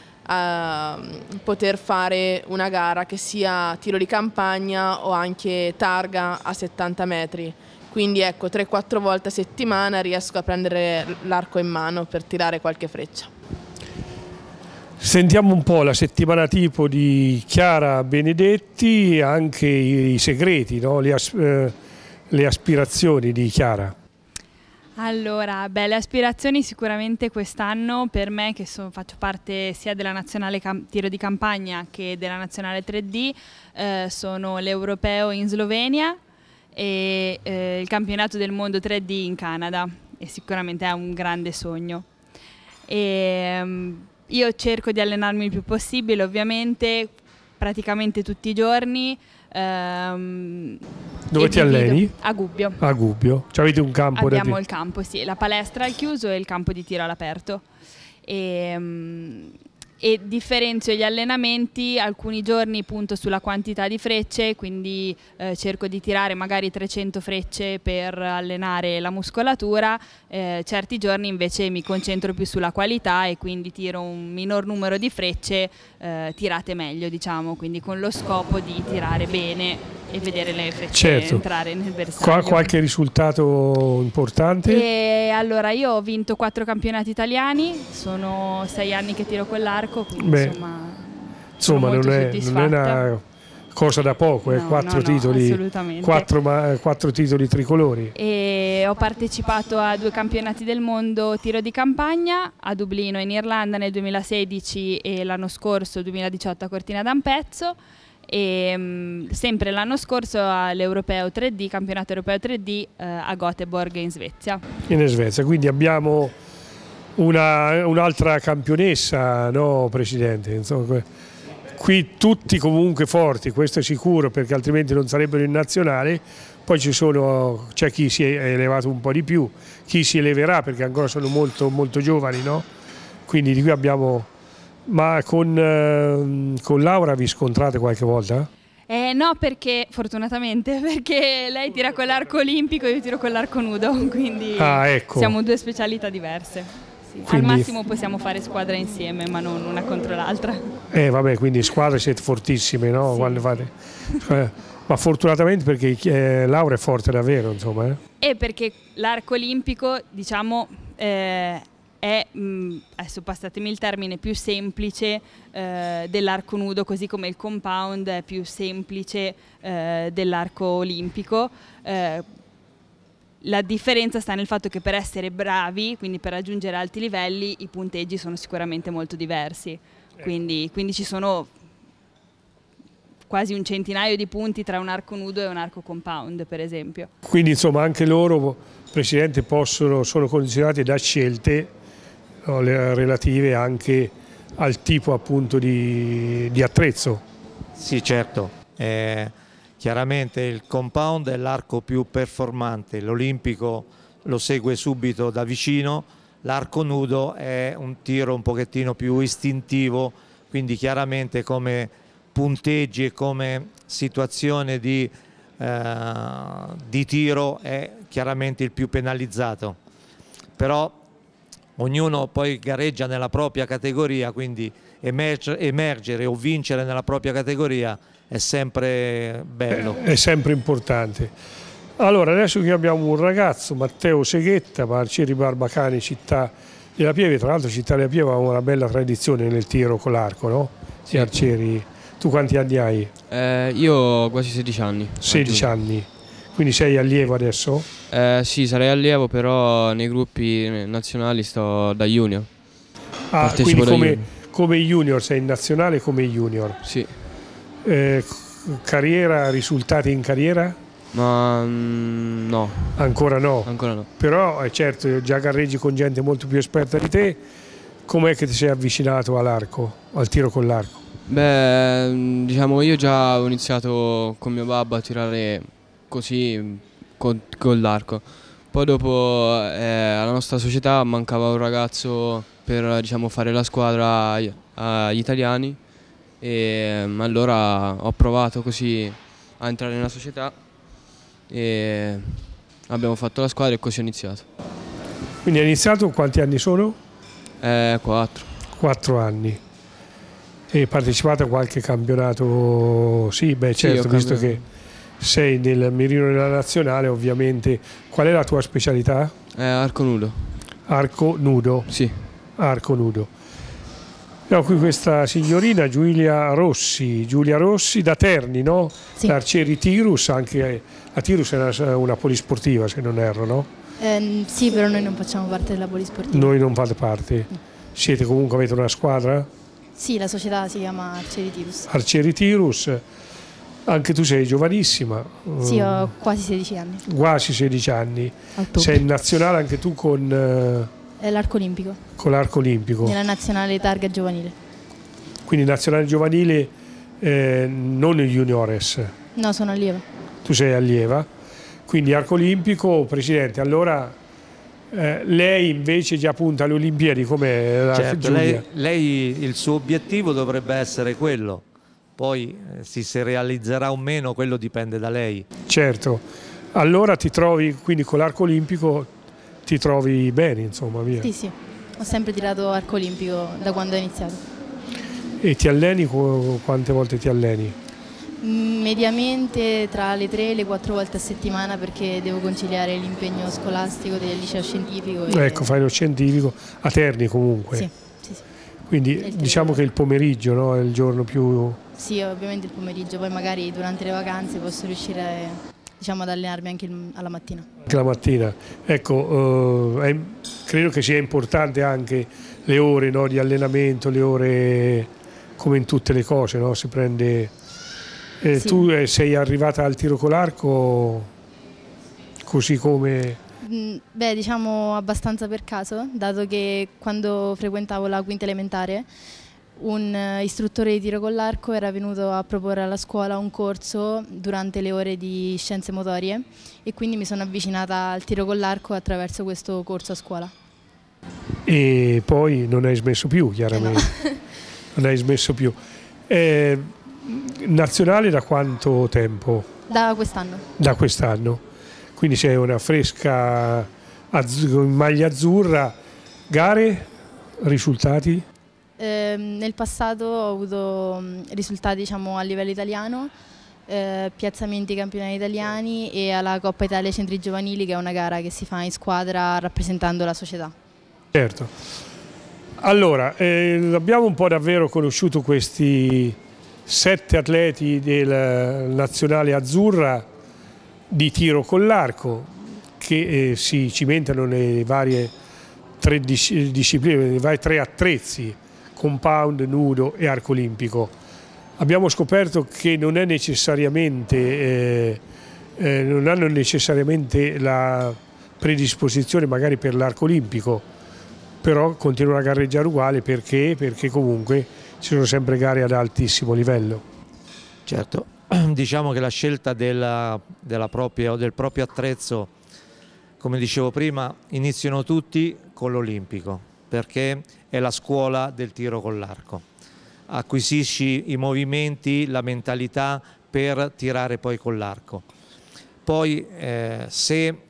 [SPEAKER 10] a poter fare una gara che sia tiro di campagna o anche targa a settanta metri. Quindi ecco, tre quattro volte a settimana riesco a prendere l'arco in mano per tirare qualche freccia.
[SPEAKER 5] Sentiamo un po' la settimana tipo di Chiara Benedetti, anche i, i segreti, no? le, as eh, le aspirazioni di Chiara.
[SPEAKER 11] Allora, beh, le aspirazioni sicuramente quest'anno per me, che so, faccio parte sia della nazionale tiro di campagna che della nazionale tre D, eh, sono l'europeo in Slovenia e eh, il campionato del mondo tre D in Canada, e sicuramente è un grande sogno. E, um, io cerco di allenarmi il più possibile, ovviamente praticamente tutti i giorni. Ehm,
[SPEAKER 5] Dove ti alleni?
[SPEAKER 11] A Gubbio.
[SPEAKER 5] A Gubbio. Cioè avete un campo?
[SPEAKER 11] Abbiamo
[SPEAKER 5] da
[SPEAKER 11] il campo, sì, la palestra al chiuso e il campo di tiro all'aperto. E, um, e differenzio gli allenamenti, alcuni giorni punto sulla quantità di frecce, quindi eh, cerco di tirare magari trecento frecce per allenare la muscolatura, eh, certi giorni invece mi concentro più sulla qualità e quindi tiro un minor numero di frecce eh, tirate meglio, diciamo, quindi con lo scopo di tirare bene e vedere le frecce
[SPEAKER 5] certo.
[SPEAKER 11] entrare nel bersaglio.
[SPEAKER 5] Qua, qualche risultato importante?
[SPEAKER 11] E allora io ho vinto quattro campionati italiani, sono sei anni che tiro con l'arco, quindi
[SPEAKER 5] Beh,
[SPEAKER 11] insomma,
[SPEAKER 5] insomma non, è, non è una cosa da poco, eh,
[SPEAKER 11] no,
[SPEAKER 5] quattro
[SPEAKER 11] no,
[SPEAKER 5] titoli,
[SPEAKER 11] no,
[SPEAKER 5] quattro, ma, quattro titoli tricolori.
[SPEAKER 11] E ho partecipato a due campionati del mondo tiro di campagna, a Dublino in Irlanda nel duemilasedici e l'anno scorso duemiladiciotto a Cortina d'Ampezzo. E mh, sempre l'anno scorso all'Europeo tre D, campionato europeo tre D eh, a Göteborg in Svezia.
[SPEAKER 5] In Svezia, quindi abbiamo un'altra un campionessa, no Presidente? Insomma, qui tutti comunque forti, questo è sicuro, perché altrimenti non sarebbero in nazionale. Poi ci sono, c'è chi si è elevato un po' di più, chi si eleverà perché ancora sono molto, molto giovani, no? Quindi di qui abbiamo... Ma con, eh, con Laura vi scontrate qualche volta?
[SPEAKER 11] Eh, no, perché fortunatamente, perché lei tira con l'arco olimpico e io tiro con l'arco nudo, quindi
[SPEAKER 5] ah, ecco.
[SPEAKER 11] siamo due specialità diverse. Sì. Quindi... Al massimo possiamo fare squadra insieme, ma non una contro l'altra.
[SPEAKER 5] Eh vabbè, quindi in squadra siete fortissime, no?
[SPEAKER 11] Sì.
[SPEAKER 5] Quando fate... eh, ma fortunatamente perché eh, Laura è forte davvero, insomma. Eh?
[SPEAKER 11] E perché l'arco olimpico, diciamo... Eh, è, mh, adesso passatemi il termine, più semplice eh, dell'arco nudo, così come il compound è più semplice eh, dell'arco olimpico. Eh, la differenza sta nel fatto che per essere bravi, quindi per raggiungere alti livelli, i punteggi sono sicuramente molto diversi, quindi, quindi ci sono quasi un centinaio di punti tra un arco nudo e un arco compound, per esempio.
[SPEAKER 5] Quindi insomma anche loro, Presidente, possono, sono condizionati da scelte relative anche al tipo appunto di, di attrezzo.
[SPEAKER 6] Sì, certo, eh, chiaramente il compound è l'arco più performante, l'olimpico lo segue subito da vicino, l'arco nudo è un tiro un pochettino più istintivo, quindi chiaramente come punteggi e come situazione di, eh, di tiro è chiaramente il più penalizzato, però ognuno poi gareggia nella propria categoria, quindi emergere, emergere o vincere nella propria categoria è sempre bello.
[SPEAKER 5] È, è sempre importante. Allora, adesso qui abbiamo un ragazzo, Matteo Seghetta, Arcieri Barbacani, Città della Pieve. Tra l'altro Città della Pieve ha una bella tradizione nel tiro con l'arco, no? Sì. Arcieri. Tu quanti anni hai?
[SPEAKER 12] Eh, io ho quasi sedici anni.
[SPEAKER 5] sedici anni. Quindi sei allievo adesso?
[SPEAKER 12] Eh, sì, sarei allievo, però nei gruppi nazionali sto da junior.
[SPEAKER 5] Ah,
[SPEAKER 12] Partecipo
[SPEAKER 5] quindi come,
[SPEAKER 12] junior.
[SPEAKER 5] come junior, sei in nazionale come junior?
[SPEAKER 12] Sì.
[SPEAKER 5] Eh, carriera, risultati in carriera?
[SPEAKER 12] Ma mm, no.
[SPEAKER 5] Ancora no?
[SPEAKER 12] Ancora no.
[SPEAKER 5] Però è certo, già gareggi con gente molto più esperta di te, com'è che ti sei avvicinato all'arco, al tiro con l'arco?
[SPEAKER 12] Beh, diciamo io già ho iniziato con mio babbo a tirare così con, con l'arco. Poi dopo eh, alla nostra società mancava un ragazzo per diciamo, fare la squadra agli, agli italiani e allora ho provato così a entrare nella società e abbiamo fatto la squadra e così ho iniziato.
[SPEAKER 5] Quindi hai iniziato, quanti anni sono?
[SPEAKER 12] Eh, quattro.
[SPEAKER 5] Quattro anni. E partecipato a qualche campionato? Sì, beh certo, sì, visto che sei nel mirino della nazionale, ovviamente. Qual è la tua specialità?
[SPEAKER 12] Eh, arco nudo.
[SPEAKER 5] Arco nudo?
[SPEAKER 12] Sì.
[SPEAKER 5] Arco nudo. Abbiamo qui questa signorina Giulia Rossi, Giulia Rossi da Terni, no?
[SPEAKER 13] Sì.
[SPEAKER 5] L'Arcieri Tirus, anche la Tirus è una, una polisportiva se non erro, no?
[SPEAKER 13] Eh, sì, però noi non facciamo parte della polisportiva.
[SPEAKER 5] Noi non fate parte. Siete comunque, avete una squadra?
[SPEAKER 13] Sì, la società si chiama Arcieri Tirus.
[SPEAKER 5] Arcieri Tirus, anche tu sei giovanissima.
[SPEAKER 13] Sì, ho quasi sedici anni.
[SPEAKER 5] Quasi sedici anni.
[SPEAKER 13] Ottobre.
[SPEAKER 5] Sei in nazionale anche tu con...
[SPEAKER 13] È l'arco olimpico.
[SPEAKER 5] Con l'arco olimpico.
[SPEAKER 13] Nella nazionale targa giovanile.
[SPEAKER 5] Quindi nazionale giovanile eh, non juniores.
[SPEAKER 13] No, sono allieva.
[SPEAKER 5] Tu sei allieva, quindi arco olimpico. Presidente, allora eh, lei invece già punta alle Olimpiadi come la
[SPEAKER 6] certo,
[SPEAKER 5] Giulia.
[SPEAKER 6] lei, lei il suo obiettivo dovrebbe essere quello, poi eh, se si realizzerà o meno quello dipende da lei.
[SPEAKER 5] Certo, allora ti trovi, quindi con l'arco olimpico ti trovi bene, insomma, via.
[SPEAKER 13] Sì, sì, ho sempre tirato arco olimpico da quando ho iniziato.
[SPEAKER 5] E ti alleni, quante volte ti alleni?
[SPEAKER 13] Mediamente tra le tre e le quattro volte a settimana, perché devo conciliare l'impegno scolastico del liceo scientifico. E...
[SPEAKER 5] Ecco, fai lo scientifico, a Terni comunque.
[SPEAKER 13] Sì, sì, sì.
[SPEAKER 5] Quindi diciamo che il pomeriggio, no, è il giorno più...
[SPEAKER 13] Sì, ovviamente il pomeriggio, poi magari durante le vacanze posso riuscire, diciamo, ad allenarmi anche il, alla mattina.
[SPEAKER 5] Anche la mattina. Ecco, eh, è, credo che sia importante anche le ore, no, di allenamento, le ore come in tutte le cose, no? Si prende... Eh,
[SPEAKER 13] sì.
[SPEAKER 5] Tu eh, sei arrivata al tiro con l'arco così come...
[SPEAKER 13] Beh, diciamo abbastanza per caso, dato che quando frequentavo la quinta elementare un istruttore di tiro con l'arco era venuto a proporre alla scuola un corso durante le ore di scienze motorie e quindi mi sono avvicinata al tiro con l'arco attraverso questo corso a scuola.
[SPEAKER 5] E poi non hai smesso più, chiaramente.
[SPEAKER 13] Eh no.
[SPEAKER 5] Non hai smesso più. Eh, nazionale da quanto tempo?
[SPEAKER 13] Da quest'anno.
[SPEAKER 5] Da quest'anno. Quindi sei una fresca in maglia azzurra. Gare? Risultati?
[SPEAKER 13] Eh, nel passato ho avuto risultati, diciamo, a livello italiano, eh, piazzamenti campionati italiani e alla Coppa Italia Centri Giovanili, che è una gara che si fa in squadra rappresentando la società.
[SPEAKER 5] Certo. Allora, eh, abbiamo un po' davvero conosciuto questi sette atleti del nazionale azzurra di tiro con l'arco che eh, si cimentano nelle varie tre dis discipline, nei vari tre attrezzi, compound, nudo e arco olimpico. Abbiamo scoperto che non è necessariamente, eh, eh, non hanno necessariamente la predisposizione magari per l'arco olimpico, però continuano a gareggiare uguale perché, perché comunque ci sono sempre gare ad altissimo livello.
[SPEAKER 6] Certo, diciamo che la scelta della, della propria, del proprio attrezzo, come dicevo prima, iniziano tutti con l'olimpico, perché è la scuola del tiro con l'arco. Acquisisci i movimenti, la mentalità per tirare poi con l'arco. Poi eh, se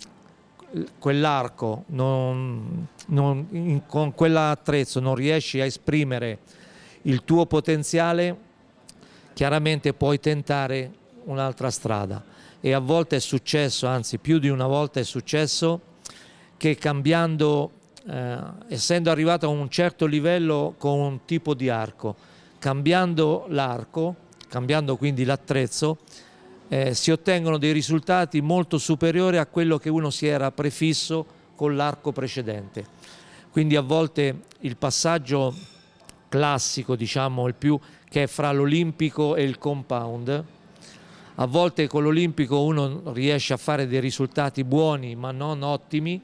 [SPEAKER 6] quell'arco non, non, in, con quell'attrezzo non riesci a esprimere il tuo potenziale, chiaramente puoi tentare un'altra strada. E a volte è successo, anzi più di una volta è successo, che cambiando, eh, essendo arrivato a un certo livello con un tipo di arco, cambiando l'arco, cambiando quindi l'attrezzo, eh, si ottengono dei risultati molto superiori a quello che uno si era prefisso con l'arco precedente. Quindi a volte il passaggio classico, diciamo il più, che è fra l'olimpico e il compound, a volte con l'olimpico uno riesce a fare dei risultati buoni ma non ottimi,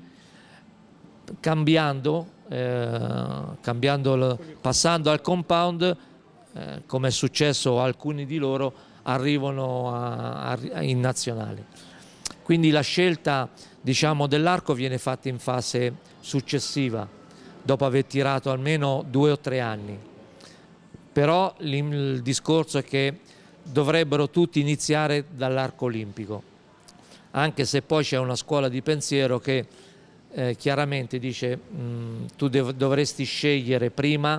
[SPEAKER 6] cambiando, eh, cambiando passando al compound, eh, come è successo a alcuni di loro, arrivano a, a, in nazionale. Quindi la scelta, diciamo, dell'arco viene fatta in fase successiva, dopo aver tirato almeno due o tre anni. Però il discorso è che dovrebbero tutti iniziare dall'arco olimpico, anche se poi c'è una scuola di pensiero che eh, chiaramente dice mh, tu dovresti scegliere prima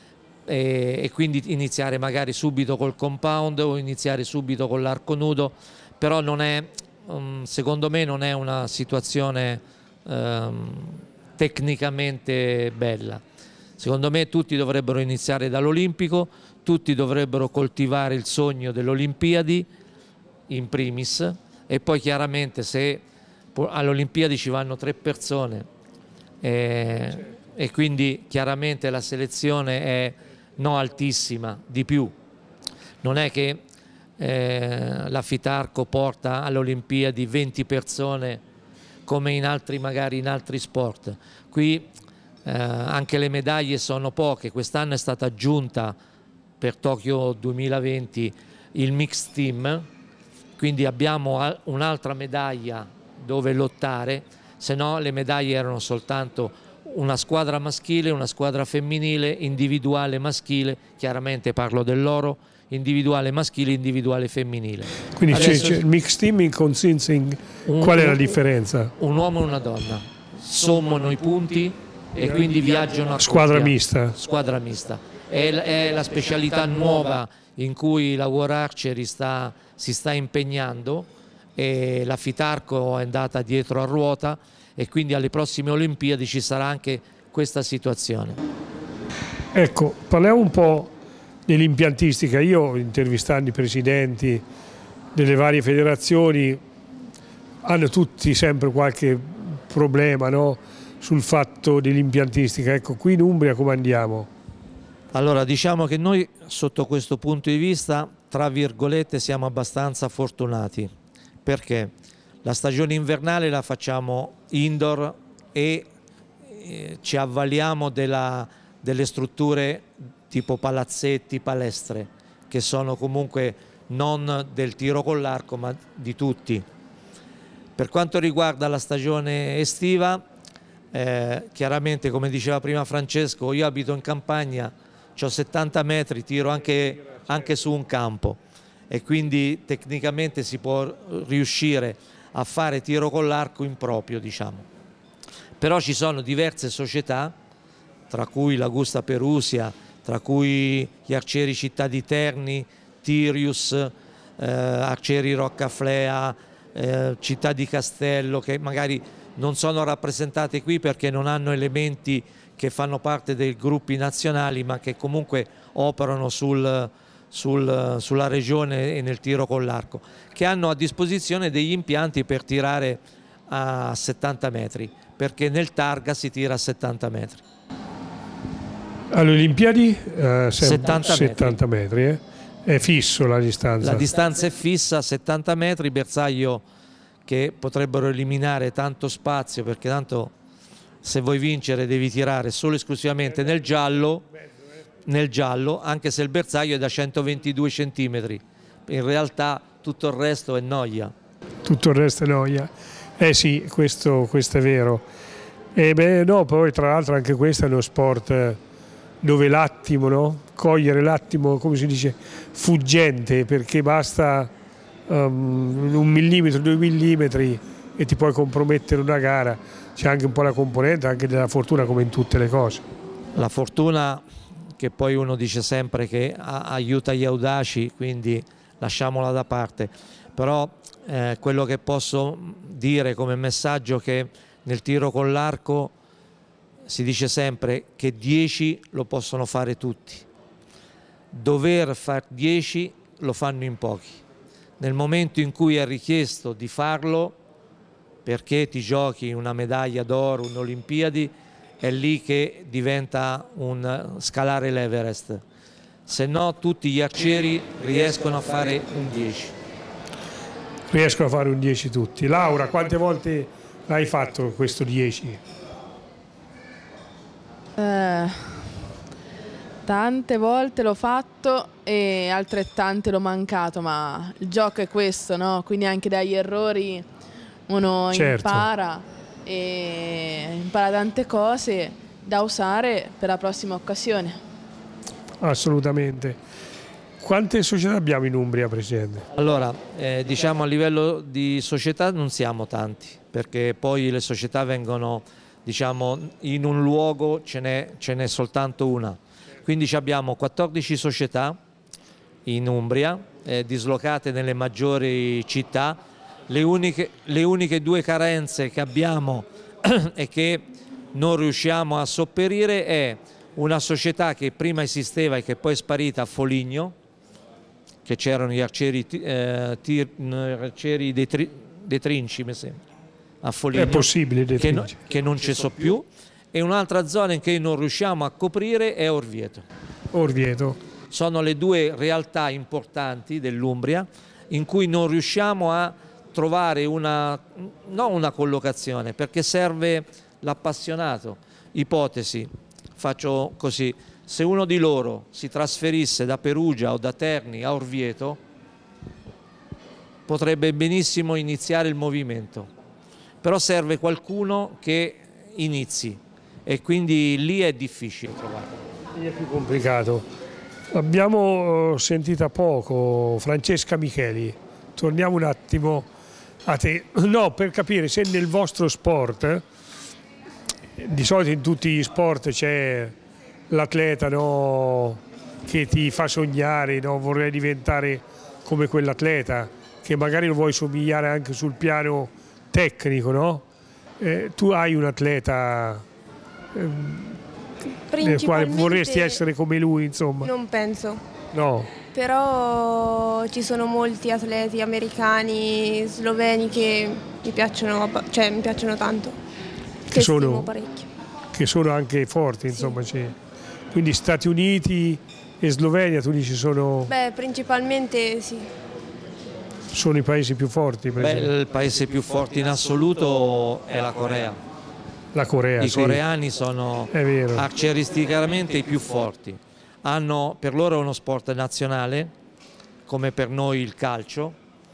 [SPEAKER 6] e, e quindi iniziare magari subito col compound o iniziare subito con l'arco nudo, però non è, um, secondo me non è una situazione um, tecnicamente bella. Secondo me tutti dovrebbero iniziare dall'olimpico, tutti dovrebbero coltivare il sogno delle Olimpiadi in primis, e poi chiaramente se alle Olimpiadi ci vanno tre persone eh, e quindi chiaramente la selezione è no altissima, di più. Non è che eh, la Fitarco porta alle Olimpiadi venti persone come in altri, magari in altri sport. Qui Eh, anche le medaglie sono poche, quest'anno è stata aggiunta per Tokyo duemilaventi il mixed team, quindi abbiamo un'altra medaglia dove lottare, se no le medaglie erano soltanto una squadra maschile, una squadra femminile, individuale maschile, chiaramente parlo dell'oro, individuale maschile, individuale femminile.
[SPEAKER 5] Quindi c'è il mixed team in consisting, qual è la differenza?
[SPEAKER 6] Un uomo e una donna sommano i punti e quindi viaggiano a
[SPEAKER 5] squadra
[SPEAKER 6] coppia.
[SPEAKER 5] mista.
[SPEAKER 6] Squadra mista. È, è la specialità nuova in cui la War Archery sta, si sta impegnando, e la Fitarco è andata dietro a ruota e quindi alle prossime Olimpiadi ci sarà anche questa situazione.
[SPEAKER 5] Ecco, parliamo un po' dell'impiantistica. Io, intervistando i presidenti delle varie federazioni, hanno tutti sempre qualche problema, no? Sul fatto dell'impiantistica. Ecco, qui in Umbria come andiamo?
[SPEAKER 6] Allora, diciamo che noi sotto questo punto di vista, tra virgolette, siamo abbastanza fortunati, perché la stagione invernale la facciamo indoor e eh, ci avvaliamo della, delle strutture tipo palazzetti, palestre, che sono comunque non del tiro con l'arco ma di tutti. Per quanto riguarda la stagione estiva, eh, chiaramente come diceva prima Francesco, io abito in campagna, ho settanta metri, tiro anche, anche su un campo e quindi tecnicamente si può riuscire a fare tiro con l'arco improprio, diciamo. Però ci sono diverse società, tra cui l'Augusta Perusia, tra cui gli Arcieri Città di Terni, Tirius, eh, Arcieri Roccaflea, eh, Città di Castello, che magari non sono rappresentate qui perché non hanno elementi che fanno parte dei gruppi nazionali, ma che comunque operano sul, sul, sulla regione e nel tiro con l'arco, che hanno a disposizione degli impianti per tirare a settanta metri, perché nel targa si tira a settanta metri.
[SPEAKER 5] Alle Olimpiadi eh,
[SPEAKER 6] settanta,
[SPEAKER 5] settanta metri, eh? È fisso la distanza?
[SPEAKER 6] La distanza è fissa, settanta metri, bersaglio che potrebbero eliminare tanto spazio, perché tanto se vuoi vincere devi tirare solo e esclusivamente nel giallo, nel giallo, anche se il bersaglio è da centoventidue centimetri, in realtà tutto il resto è noia.
[SPEAKER 5] Tutto il resto è noia, eh sì, questo, questo è vero. E beh, no, poi tra l'altro anche questo è uno sport dove l'attimo, no? Cogliere l'attimo, come si dice, fuggente, perché basta um, un millimetro, due millimetri e ti puoi compromettere una gara. C'è anche un po' la componente anche della fortuna, come in tutte le cose.
[SPEAKER 6] La fortuna, che poi uno dice sempre che aiuta gli audaci, quindi lasciamola da parte, però eh, quello che posso dire come messaggio è che nel tiro con l'arco si dice sempre che dieci lo possono fare tutti, dover far dieci lo fanno in pochi. Nel momento in cui è richiesto di farlo, perché ti giochi una medaglia d'oro, un'Olimpiadi, è lì che diventa un scalare l'Everest. Se no tutti gli arcieri riescono a fare un dieci.
[SPEAKER 5] Riescono a fare un dieci tutti. Laura, quante volte hai fatto questo dieci?
[SPEAKER 10] Eh, tante volte l'ho fatto e altrettante l'ho mancato, ma il gioco è questo, no? Quindi anche dagli errori uno
[SPEAKER 5] certo.
[SPEAKER 10] impara e impara tante cose da usare per la prossima occasione.
[SPEAKER 5] Assolutamente. Quante società abbiamo in Umbria, Presidente?
[SPEAKER 6] Allora, eh, diciamo a livello di società non siamo tanti, perché poi le società vengono, diciamo, in un luogo ce n'è ce n'è soltanto una. Quindi abbiamo quattordici società in Umbria, eh, dislocate nelle maggiori città. Le uniche, le uniche due carenze che abbiamo e che non riusciamo a sopperire è una società che prima esisteva e che poi è sparita a Foligno, che c'erano gli arcieri, eh, tir, arcieri dei, tri, dei Trinci, mi sembra, a Foligno,
[SPEAKER 5] è possibile, dei
[SPEAKER 6] che, no,
[SPEAKER 5] Trinci.
[SPEAKER 6] che non ci so più, e un'altra zona in cui non riusciamo a coprire è Orvieto.
[SPEAKER 5] Orvieto.
[SPEAKER 6] Sono le due realtà importanti dell'Umbria in cui non riusciamo a trovare una, non una collocazione, perché serve l'appassionato. Ipotesi, faccio così, Se uno di loro si trasferisse da Perugia o da Terni a Orvieto, potrebbe benissimo iniziare il movimento, però serve qualcuno che inizi e quindi lì è difficile trovarlo.
[SPEAKER 5] Lì è più complicato. Abbiamo sentita poco Francesca Micheli, torniamo un attimo a te, no, per capire se nel vostro sport, di solito in tutti gli sport c'è l'atleta, no, che ti fa sognare, no, vorrei diventare come quell'atleta, che magari lo vuoi somigliare anche sul piano tecnico, no? Eh, tu hai un atleta ehm, nel quale vorresti essere come lui, insomma?
[SPEAKER 9] Non penso.
[SPEAKER 5] No.
[SPEAKER 9] Però ci sono molti atleti americani, sloveni che mi piacciono, cioè, mi piacciono tanto, che, che sono stimo parecchio.
[SPEAKER 5] Che sono anche forti, insomma. Sì. Quindi Stati Uniti e Slovenia, tu dici sono...
[SPEAKER 9] Beh, principalmente sì.
[SPEAKER 5] Sono i paesi più forti? Per
[SPEAKER 6] Beh, il paese più forte in assoluto è la Corea.
[SPEAKER 5] La Corea,
[SPEAKER 6] I
[SPEAKER 5] sì.
[SPEAKER 6] coreani sono arcieristicamente i più forti. Hanno, per loro è uno sport nazionale, come per noi il calcio,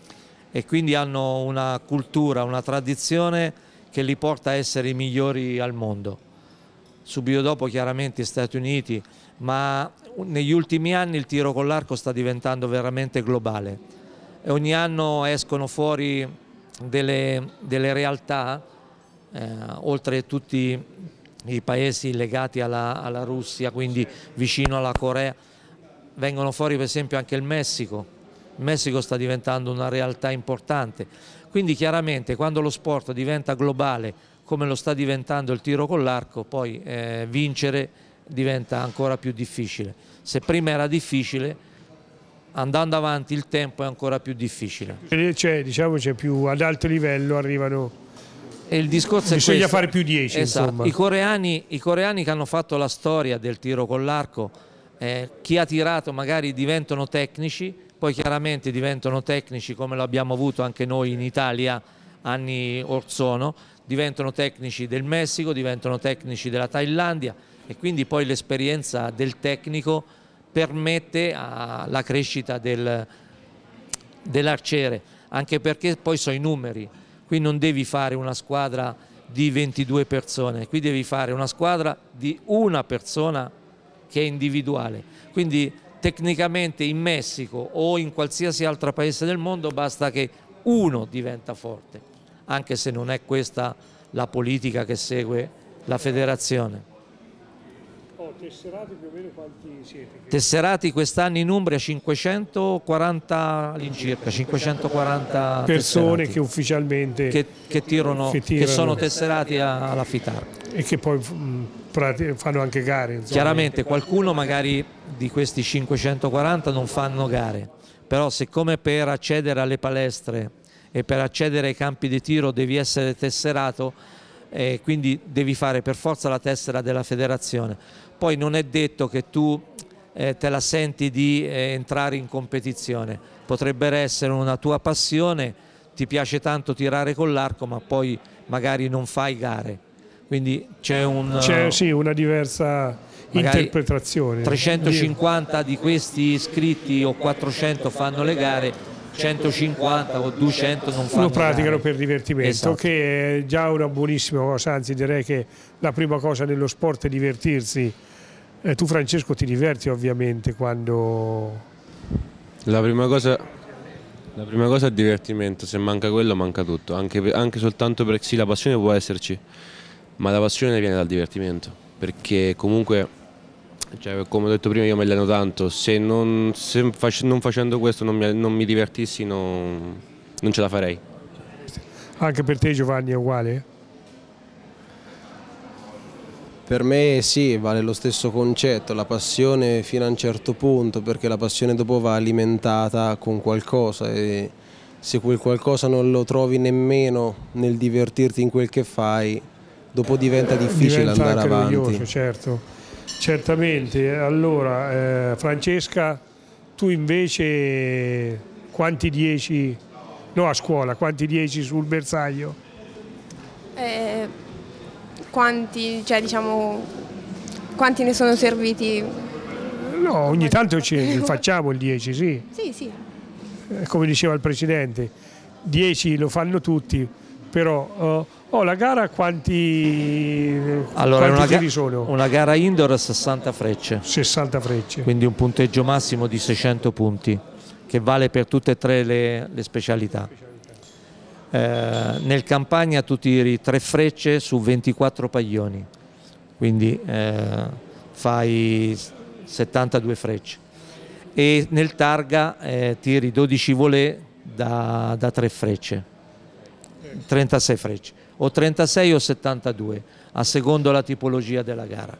[SPEAKER 6] e quindi hanno una cultura, una tradizione che li porta a essere i migliori al mondo. Subito dopo chiaramente gli Stati Uniti, ma negli ultimi anni il tiro con l'arco sta diventando veramente globale e ogni anno escono fuori delle, delle realtà, eh, oltre a tutti i paesi legati alla, alla Russia, quindi vicino alla Corea, vengono fuori per esempio anche il Messico. Il Messico sta diventando una realtà importante, quindi chiaramente quando lo sport diventa globale come lo sta diventando il tiro con l'arco, poi eh, vincere diventa ancora più difficile. Se prima era difficile, andando avanti il tempo è ancora più difficile.
[SPEAKER 5] Cioè, diciamo c'è più ad alto livello arrivano...
[SPEAKER 6] E il discorso
[SPEAKER 5] bisogna
[SPEAKER 6] è questo.
[SPEAKER 5] fare più dieci,
[SPEAKER 6] esatto.
[SPEAKER 5] insomma.
[SPEAKER 6] I coreani, I coreani che hanno fatto la storia del tiro con l'arco, eh, chi ha tirato magari diventano tecnici, poi chiaramente diventano tecnici come lo abbiamo avuto anche noi in Italia anni or sono, diventano tecnici del Messico, diventano tecnici della Thailandia e quindi poi l'esperienza del tecnico permette a, la crescita del, dell'arciere, anche perché poi sono i numeri. Qui non devi fare una squadra di ventidue persone, qui devi fare una squadra di una persona che è individuale. Quindi tecnicamente in Messico o in qualsiasi altro paese del mondo basta che uno diventa forte, anche se non è questa la politica che segue la federazione.
[SPEAKER 5] Oh, tesserati più o meno quanti siete?
[SPEAKER 6] Tesserati quest'anno in Umbria cinquecentoquaranta all'incirca, cinquecentoquaranta
[SPEAKER 5] persone
[SPEAKER 6] tesserati
[SPEAKER 5] che ufficialmente
[SPEAKER 6] che, che, tirano, che, tirano. che sono tesserati a, alla FITAR
[SPEAKER 5] e che poi mh, fanno anche gare, insomma.
[SPEAKER 6] Chiaramente qualcuno magari di questi cinquecentoquaranta non fanno gare, però siccome per accedere alle palestre e per accedere ai campi di tiro devi essere tesserato, eh, quindi devi fare per forza la tessera della federazione. Poi non è detto che tu eh, te la senti di eh, entrare in competizione, potrebbe essere una tua passione, ti piace tanto tirare con l'arco ma poi magari non fai gare, quindi c'è un,
[SPEAKER 5] c'è sì, una diversa interpretazione.
[SPEAKER 6] trecentocinquanta di questi iscritti o quattrocento fanno le gare, centocinquanta o duecento non fanno
[SPEAKER 5] lo praticano
[SPEAKER 6] gare.
[SPEAKER 5] Per divertimento, esatto. Che è già una buonissima cosa, anzi direi che la prima cosa nello sport è divertirsi. Eh, tu Francesco ti diverti ovviamente quando...
[SPEAKER 7] La prima cosa, la prima cosa è il divertimento, se manca quello manca tutto, anche, anche soltanto perché sì, la passione può esserci, ma la passione viene dal divertimento, perché comunque, cioè, come ho detto prima, io mi alleno tanto, se non, se fac, non facendo questo non mi, non mi divertissi non, non ce la farei.
[SPEAKER 5] Anche per te Giovanni è uguale?
[SPEAKER 8] Per me sì, vale lo stesso concetto, la passione fino a un certo punto, perché la passione dopo va alimentata con qualcosa e se quel qualcosa non lo trovi nemmeno nel divertirti in quel che fai, dopo diventa difficile
[SPEAKER 5] diventa
[SPEAKER 8] andare
[SPEAKER 5] anche
[SPEAKER 8] avanti.
[SPEAKER 5] Noioso, certo. Certamente. Allora, eh, Francesca, tu invece quanti dieci, no a scuola, quanti dieci sul bersaglio?
[SPEAKER 9] Eh, quanti, cioè diciamo Quanti ne sono serviti?
[SPEAKER 5] No, ogni tanto ci facciamo il dieci, sì.
[SPEAKER 9] Sì, sì.
[SPEAKER 5] Come diceva il Presidente, dieci lo fanno tutti, però uh, oh, la gara quanti,
[SPEAKER 6] allora,
[SPEAKER 5] quanti
[SPEAKER 6] una
[SPEAKER 5] tiri
[SPEAKER 6] ga
[SPEAKER 5] sono?
[SPEAKER 6] Una gara indoor sessanta frecce.
[SPEAKER 5] sessanta frecce.
[SPEAKER 6] Quindi un punteggio massimo di seicento punti, che vale per tutte e tre le, le specialità. Eh, nel Campagna tu tiri tre frecce su ventiquattro paglioni, quindi eh, fai settantadue frecce. E nel Targa eh, tiri dodici volée da, da tre frecce, trentasei frecce, o trentasei o settantadue, a secondo la tipologia della gara.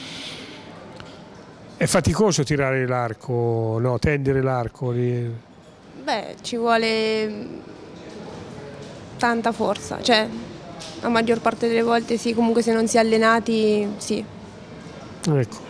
[SPEAKER 5] È faticoso tirare l'arco, no, tendere l'arco?
[SPEAKER 9] Beh, ci vuole tanta forza, cioè la maggior parte delle volte sì, comunque se non si è allenati sì.
[SPEAKER 5] Ecco.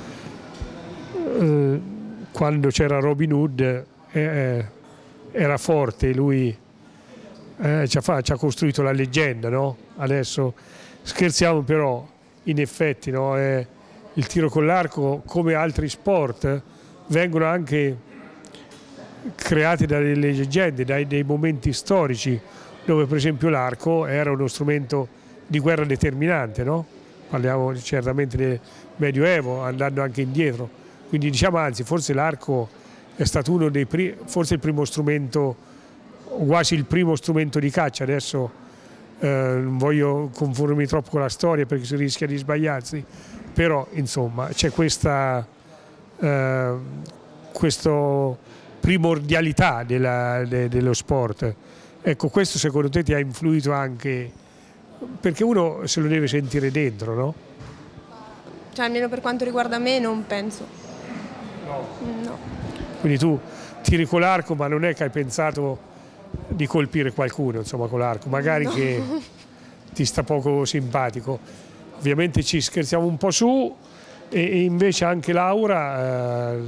[SPEAKER 5] Eh, quando c'era Robin Hood eh, eh, era forte, lui eh, ci, ha, ci ha costruito la leggenda, no? Adesso scherziamo, però in effetti no, eh, il tiro con l'arco, come altri sport, vengono anche creati da delle leggende, dai dei momenti storici dove per esempio l'arco era uno strumento di guerra determinante, no? Parliamo certamente del Medioevo, andando anche indietro. Quindi diciamo, anzi, forse l'arco è stato uno dei primi, forse il primo strumento, quasi il primo strumento di caccia. Adesso eh, non voglio confondermi troppo con la storia perché si rischia di sbagliarsi, però insomma c'è questa eh, questo primordialità della, de, dello sport. Ecco, questo secondo te ti ha influito anche, perché uno se lo deve sentire dentro, no?
[SPEAKER 9] Cioè almeno per quanto riguarda me non penso.
[SPEAKER 5] No.
[SPEAKER 9] No.
[SPEAKER 5] Quindi tu tiri con l'arco, ma non è che hai pensato di colpire qualcuno, insomma, con l'arco, magari no, che ti sta poco simpatico. Ovviamente ci scherziamo un po' su, e, e invece anche Laura eh,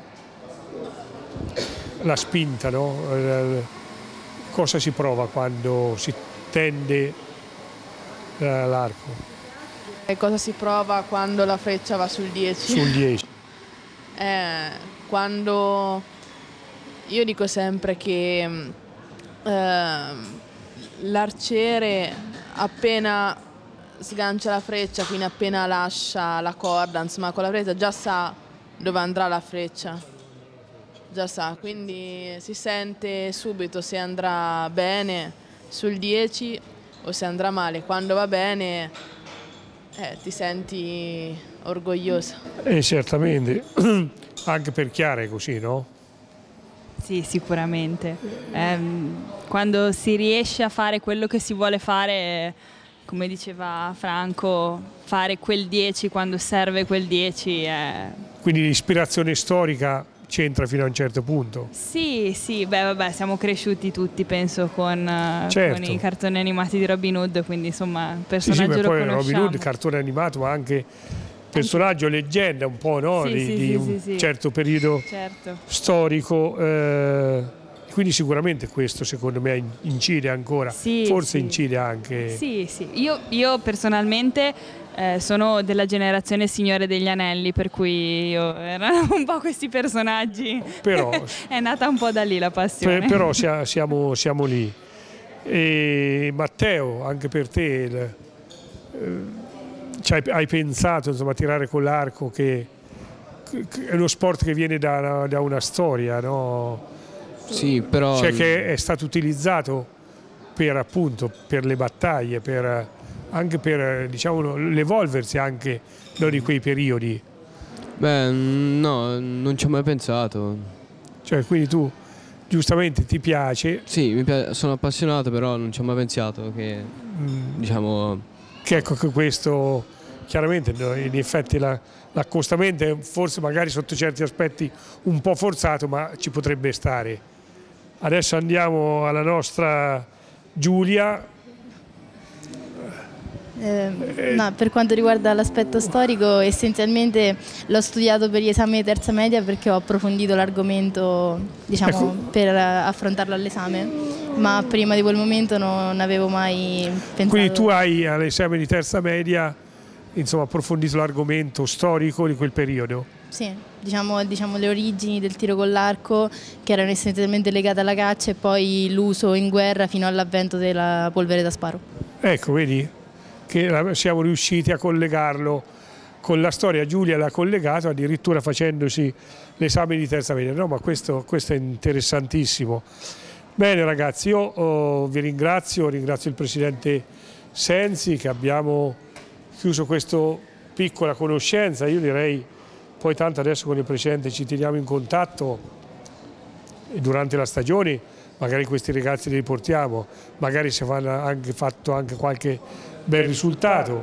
[SPEAKER 5] la spinta, no? Eh, cosa si prova quando si tende eh, l'arco?
[SPEAKER 10] E cosa si prova quando la freccia va sul dieci?
[SPEAKER 5] Sul dieci.
[SPEAKER 10] Eh, quando io dico sempre che eh, l'arciere appena sgancia la freccia, quindi appena lascia la corda, insomma con la freccia già sa dove andrà la freccia, già sa, quindi si sente subito se andrà bene sul dieci o se andrà male. Quando va bene eh, ti senti orgogliosa.
[SPEAKER 5] Eh, certamente, anche per Chiara è così, no?
[SPEAKER 11] Sì, sicuramente. Eh, quando si riesce a fare quello che si vuole fare, come diceva Franco, fare quel dieci quando serve quel dieci è...
[SPEAKER 5] Quindi l'ispirazione storica c'entra fino a un certo punto.
[SPEAKER 11] Sì, sì, beh vabbè, siamo cresciuti tutti penso con,
[SPEAKER 5] certo,
[SPEAKER 11] con i cartoni animati di Robin Hood, quindi insomma il personaggio
[SPEAKER 5] sì, sì,
[SPEAKER 11] lo
[SPEAKER 5] poi
[SPEAKER 11] conosciamo.
[SPEAKER 5] Robin Hood, cartone animato, ma anche personaggio leggenda un po', no?
[SPEAKER 11] Sì,
[SPEAKER 5] di,
[SPEAKER 11] sì,
[SPEAKER 5] di
[SPEAKER 11] sì,
[SPEAKER 5] un
[SPEAKER 11] sì, sì.
[SPEAKER 5] certo periodo
[SPEAKER 11] certo.
[SPEAKER 5] storico, eh, quindi sicuramente questo secondo me incide ancora,
[SPEAKER 11] sì,
[SPEAKER 5] forse
[SPEAKER 11] sì.
[SPEAKER 5] incide anche.
[SPEAKER 11] Sì, sì, io, io personalmente eh, sono della generazione Signore degli Anelli, per cui io, erano un po' questi personaggi,
[SPEAKER 5] però
[SPEAKER 11] è nata un po' da lì la passione.
[SPEAKER 5] Per, però sia, siamo, siamo lì. E Matteo, anche per te, il, eh, Cioè, hai pensato insomma, a tirare con l'arco, che, che è uno sport che viene da, da una storia, no?
[SPEAKER 12] Sì, però...
[SPEAKER 5] Cioè che è stato utilizzato per appunto per le battaglie, per, anche per diciamo l'evolversi anche no, di quei periodi.
[SPEAKER 12] Beh, no, non ci ho mai pensato.
[SPEAKER 5] Cioè, quindi tu giustamente ti piace.
[SPEAKER 12] Sì, mi piace, sono appassionato, però non ci ho mai pensato che
[SPEAKER 5] mm.
[SPEAKER 12] diciamo...
[SPEAKER 5] Che ecco che questo chiaramente in effetti l'accostamento è forse magari sotto certi aspetti un po' forzato, ma ci potrebbe stare. Adesso andiamo alla nostra Giulia.
[SPEAKER 13] Eh, no, per quanto riguarda l'aspetto storico, essenzialmente l'ho studiato per gli esami di terza media perché ho approfondito l'argomento, diciamo, ecco, per affrontarlo all'esame, ma prima di quel momento non avevo mai pensato.
[SPEAKER 5] Quindi tu hai all'esame di terza media insomma, approfondito l'argomento storico di quel periodo.
[SPEAKER 13] Sì, diciamo, diciamo le origini del tiro con l'arco, che erano essenzialmente legate alla caccia, e poi l'uso in guerra fino all'avvento della polvere da sparo.
[SPEAKER 5] Ecco, vedi che siamo riusciti a collegarlo con la storia. Giulia l'ha collegato addirittura facendosi l'esame di terza media. No, ma questo, questo è interessantissimo. Bene ragazzi, io oh, vi ringrazio, ringrazio il Presidente Sensi che abbiamo chiuso questa piccola conoscenza. Io direi poi tanto adesso con il Presidente ci teniamo in contatto e durante la stagione magari questi ragazzi li riportiamo, magari si fanno anche fatto anche qualche bel risultato,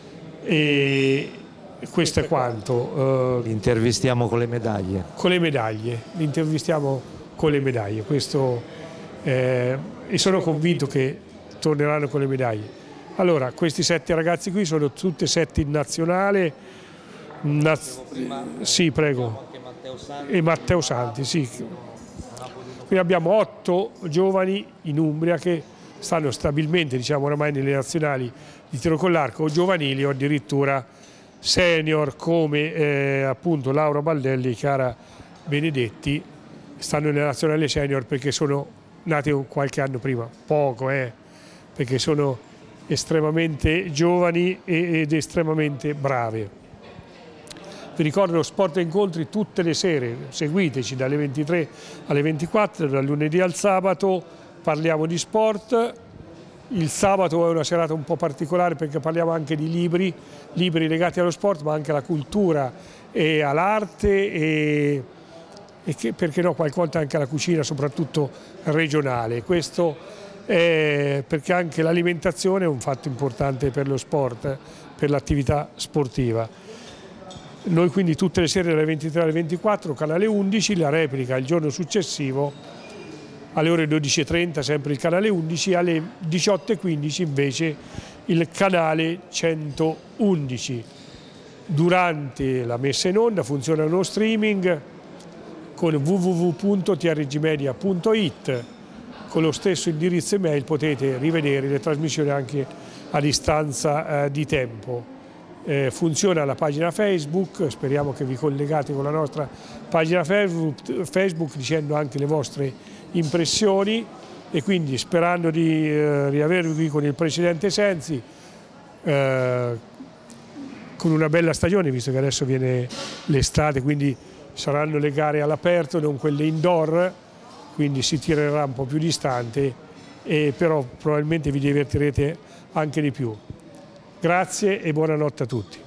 [SPEAKER 5] e questo è quanto.
[SPEAKER 6] Li intervistiamo con le medaglie.
[SPEAKER 5] Con le medaglie, li intervistiamo con le medaglie, questo, eh, e sono convinto che torneranno con le medaglie. Allora, questi sette ragazzi qui sono tutte sette in nazionale. Naz... Sì, prego. E Matteo Santi, sì. Qui abbiamo otto giovani in Umbria che stanno stabilmente, diciamo, oramai nelle nazionali di tiro con l'arco, o giovanili o addirittura senior, come eh, appunto Laura Baldelli e Chiara Benedetti stanno nelle nazionali senior perché sono nati qualche anno prima, poco, eh, perché sono estremamente giovani ed estremamente brave. Vi ricordo Sport e Incontri tutte le sere, seguiteci dalle ventitré alle ventiquattro, dal lunedì al sabato, parliamo di sport. Il sabato è una serata un po' particolare perché parliamo anche di libri, libri legati allo sport ma anche alla cultura e all'arte e, e che, perché no, qualche volta anche alla cucina, soprattutto regionale. Questo è perché anche l'alimentazione è un fatto importante per lo sport, per l'attività sportiva. Noi quindi tutte le sere dalle ventitré alle ventiquattro, canale undici, la replica il giorno successivo alle ore dodici e trenta, sempre il canale undici, alle diciotto e quindici invece il canale centoundici. Durante la messa in onda funziona uno streaming con w w w punto t r g media punto i t, con lo stesso indirizzo email potete rivedere le trasmissioni anche a distanza eh, di tempo. Eh, funziona la pagina Facebook, speriamo che vi collegate con la nostra pagina Facebook, Facebook dicendo anche le vostre impressioni, e quindi sperando di eh, riavervi qui con il Presidente Sensi eh, con una bella stagione, visto che adesso viene l'estate, quindi saranno le gare all'aperto, non quelle indoor, quindi si tirerà un po' più distante, e però probabilmente vi divertirete anche di più. Grazie e buonanotte a tutti.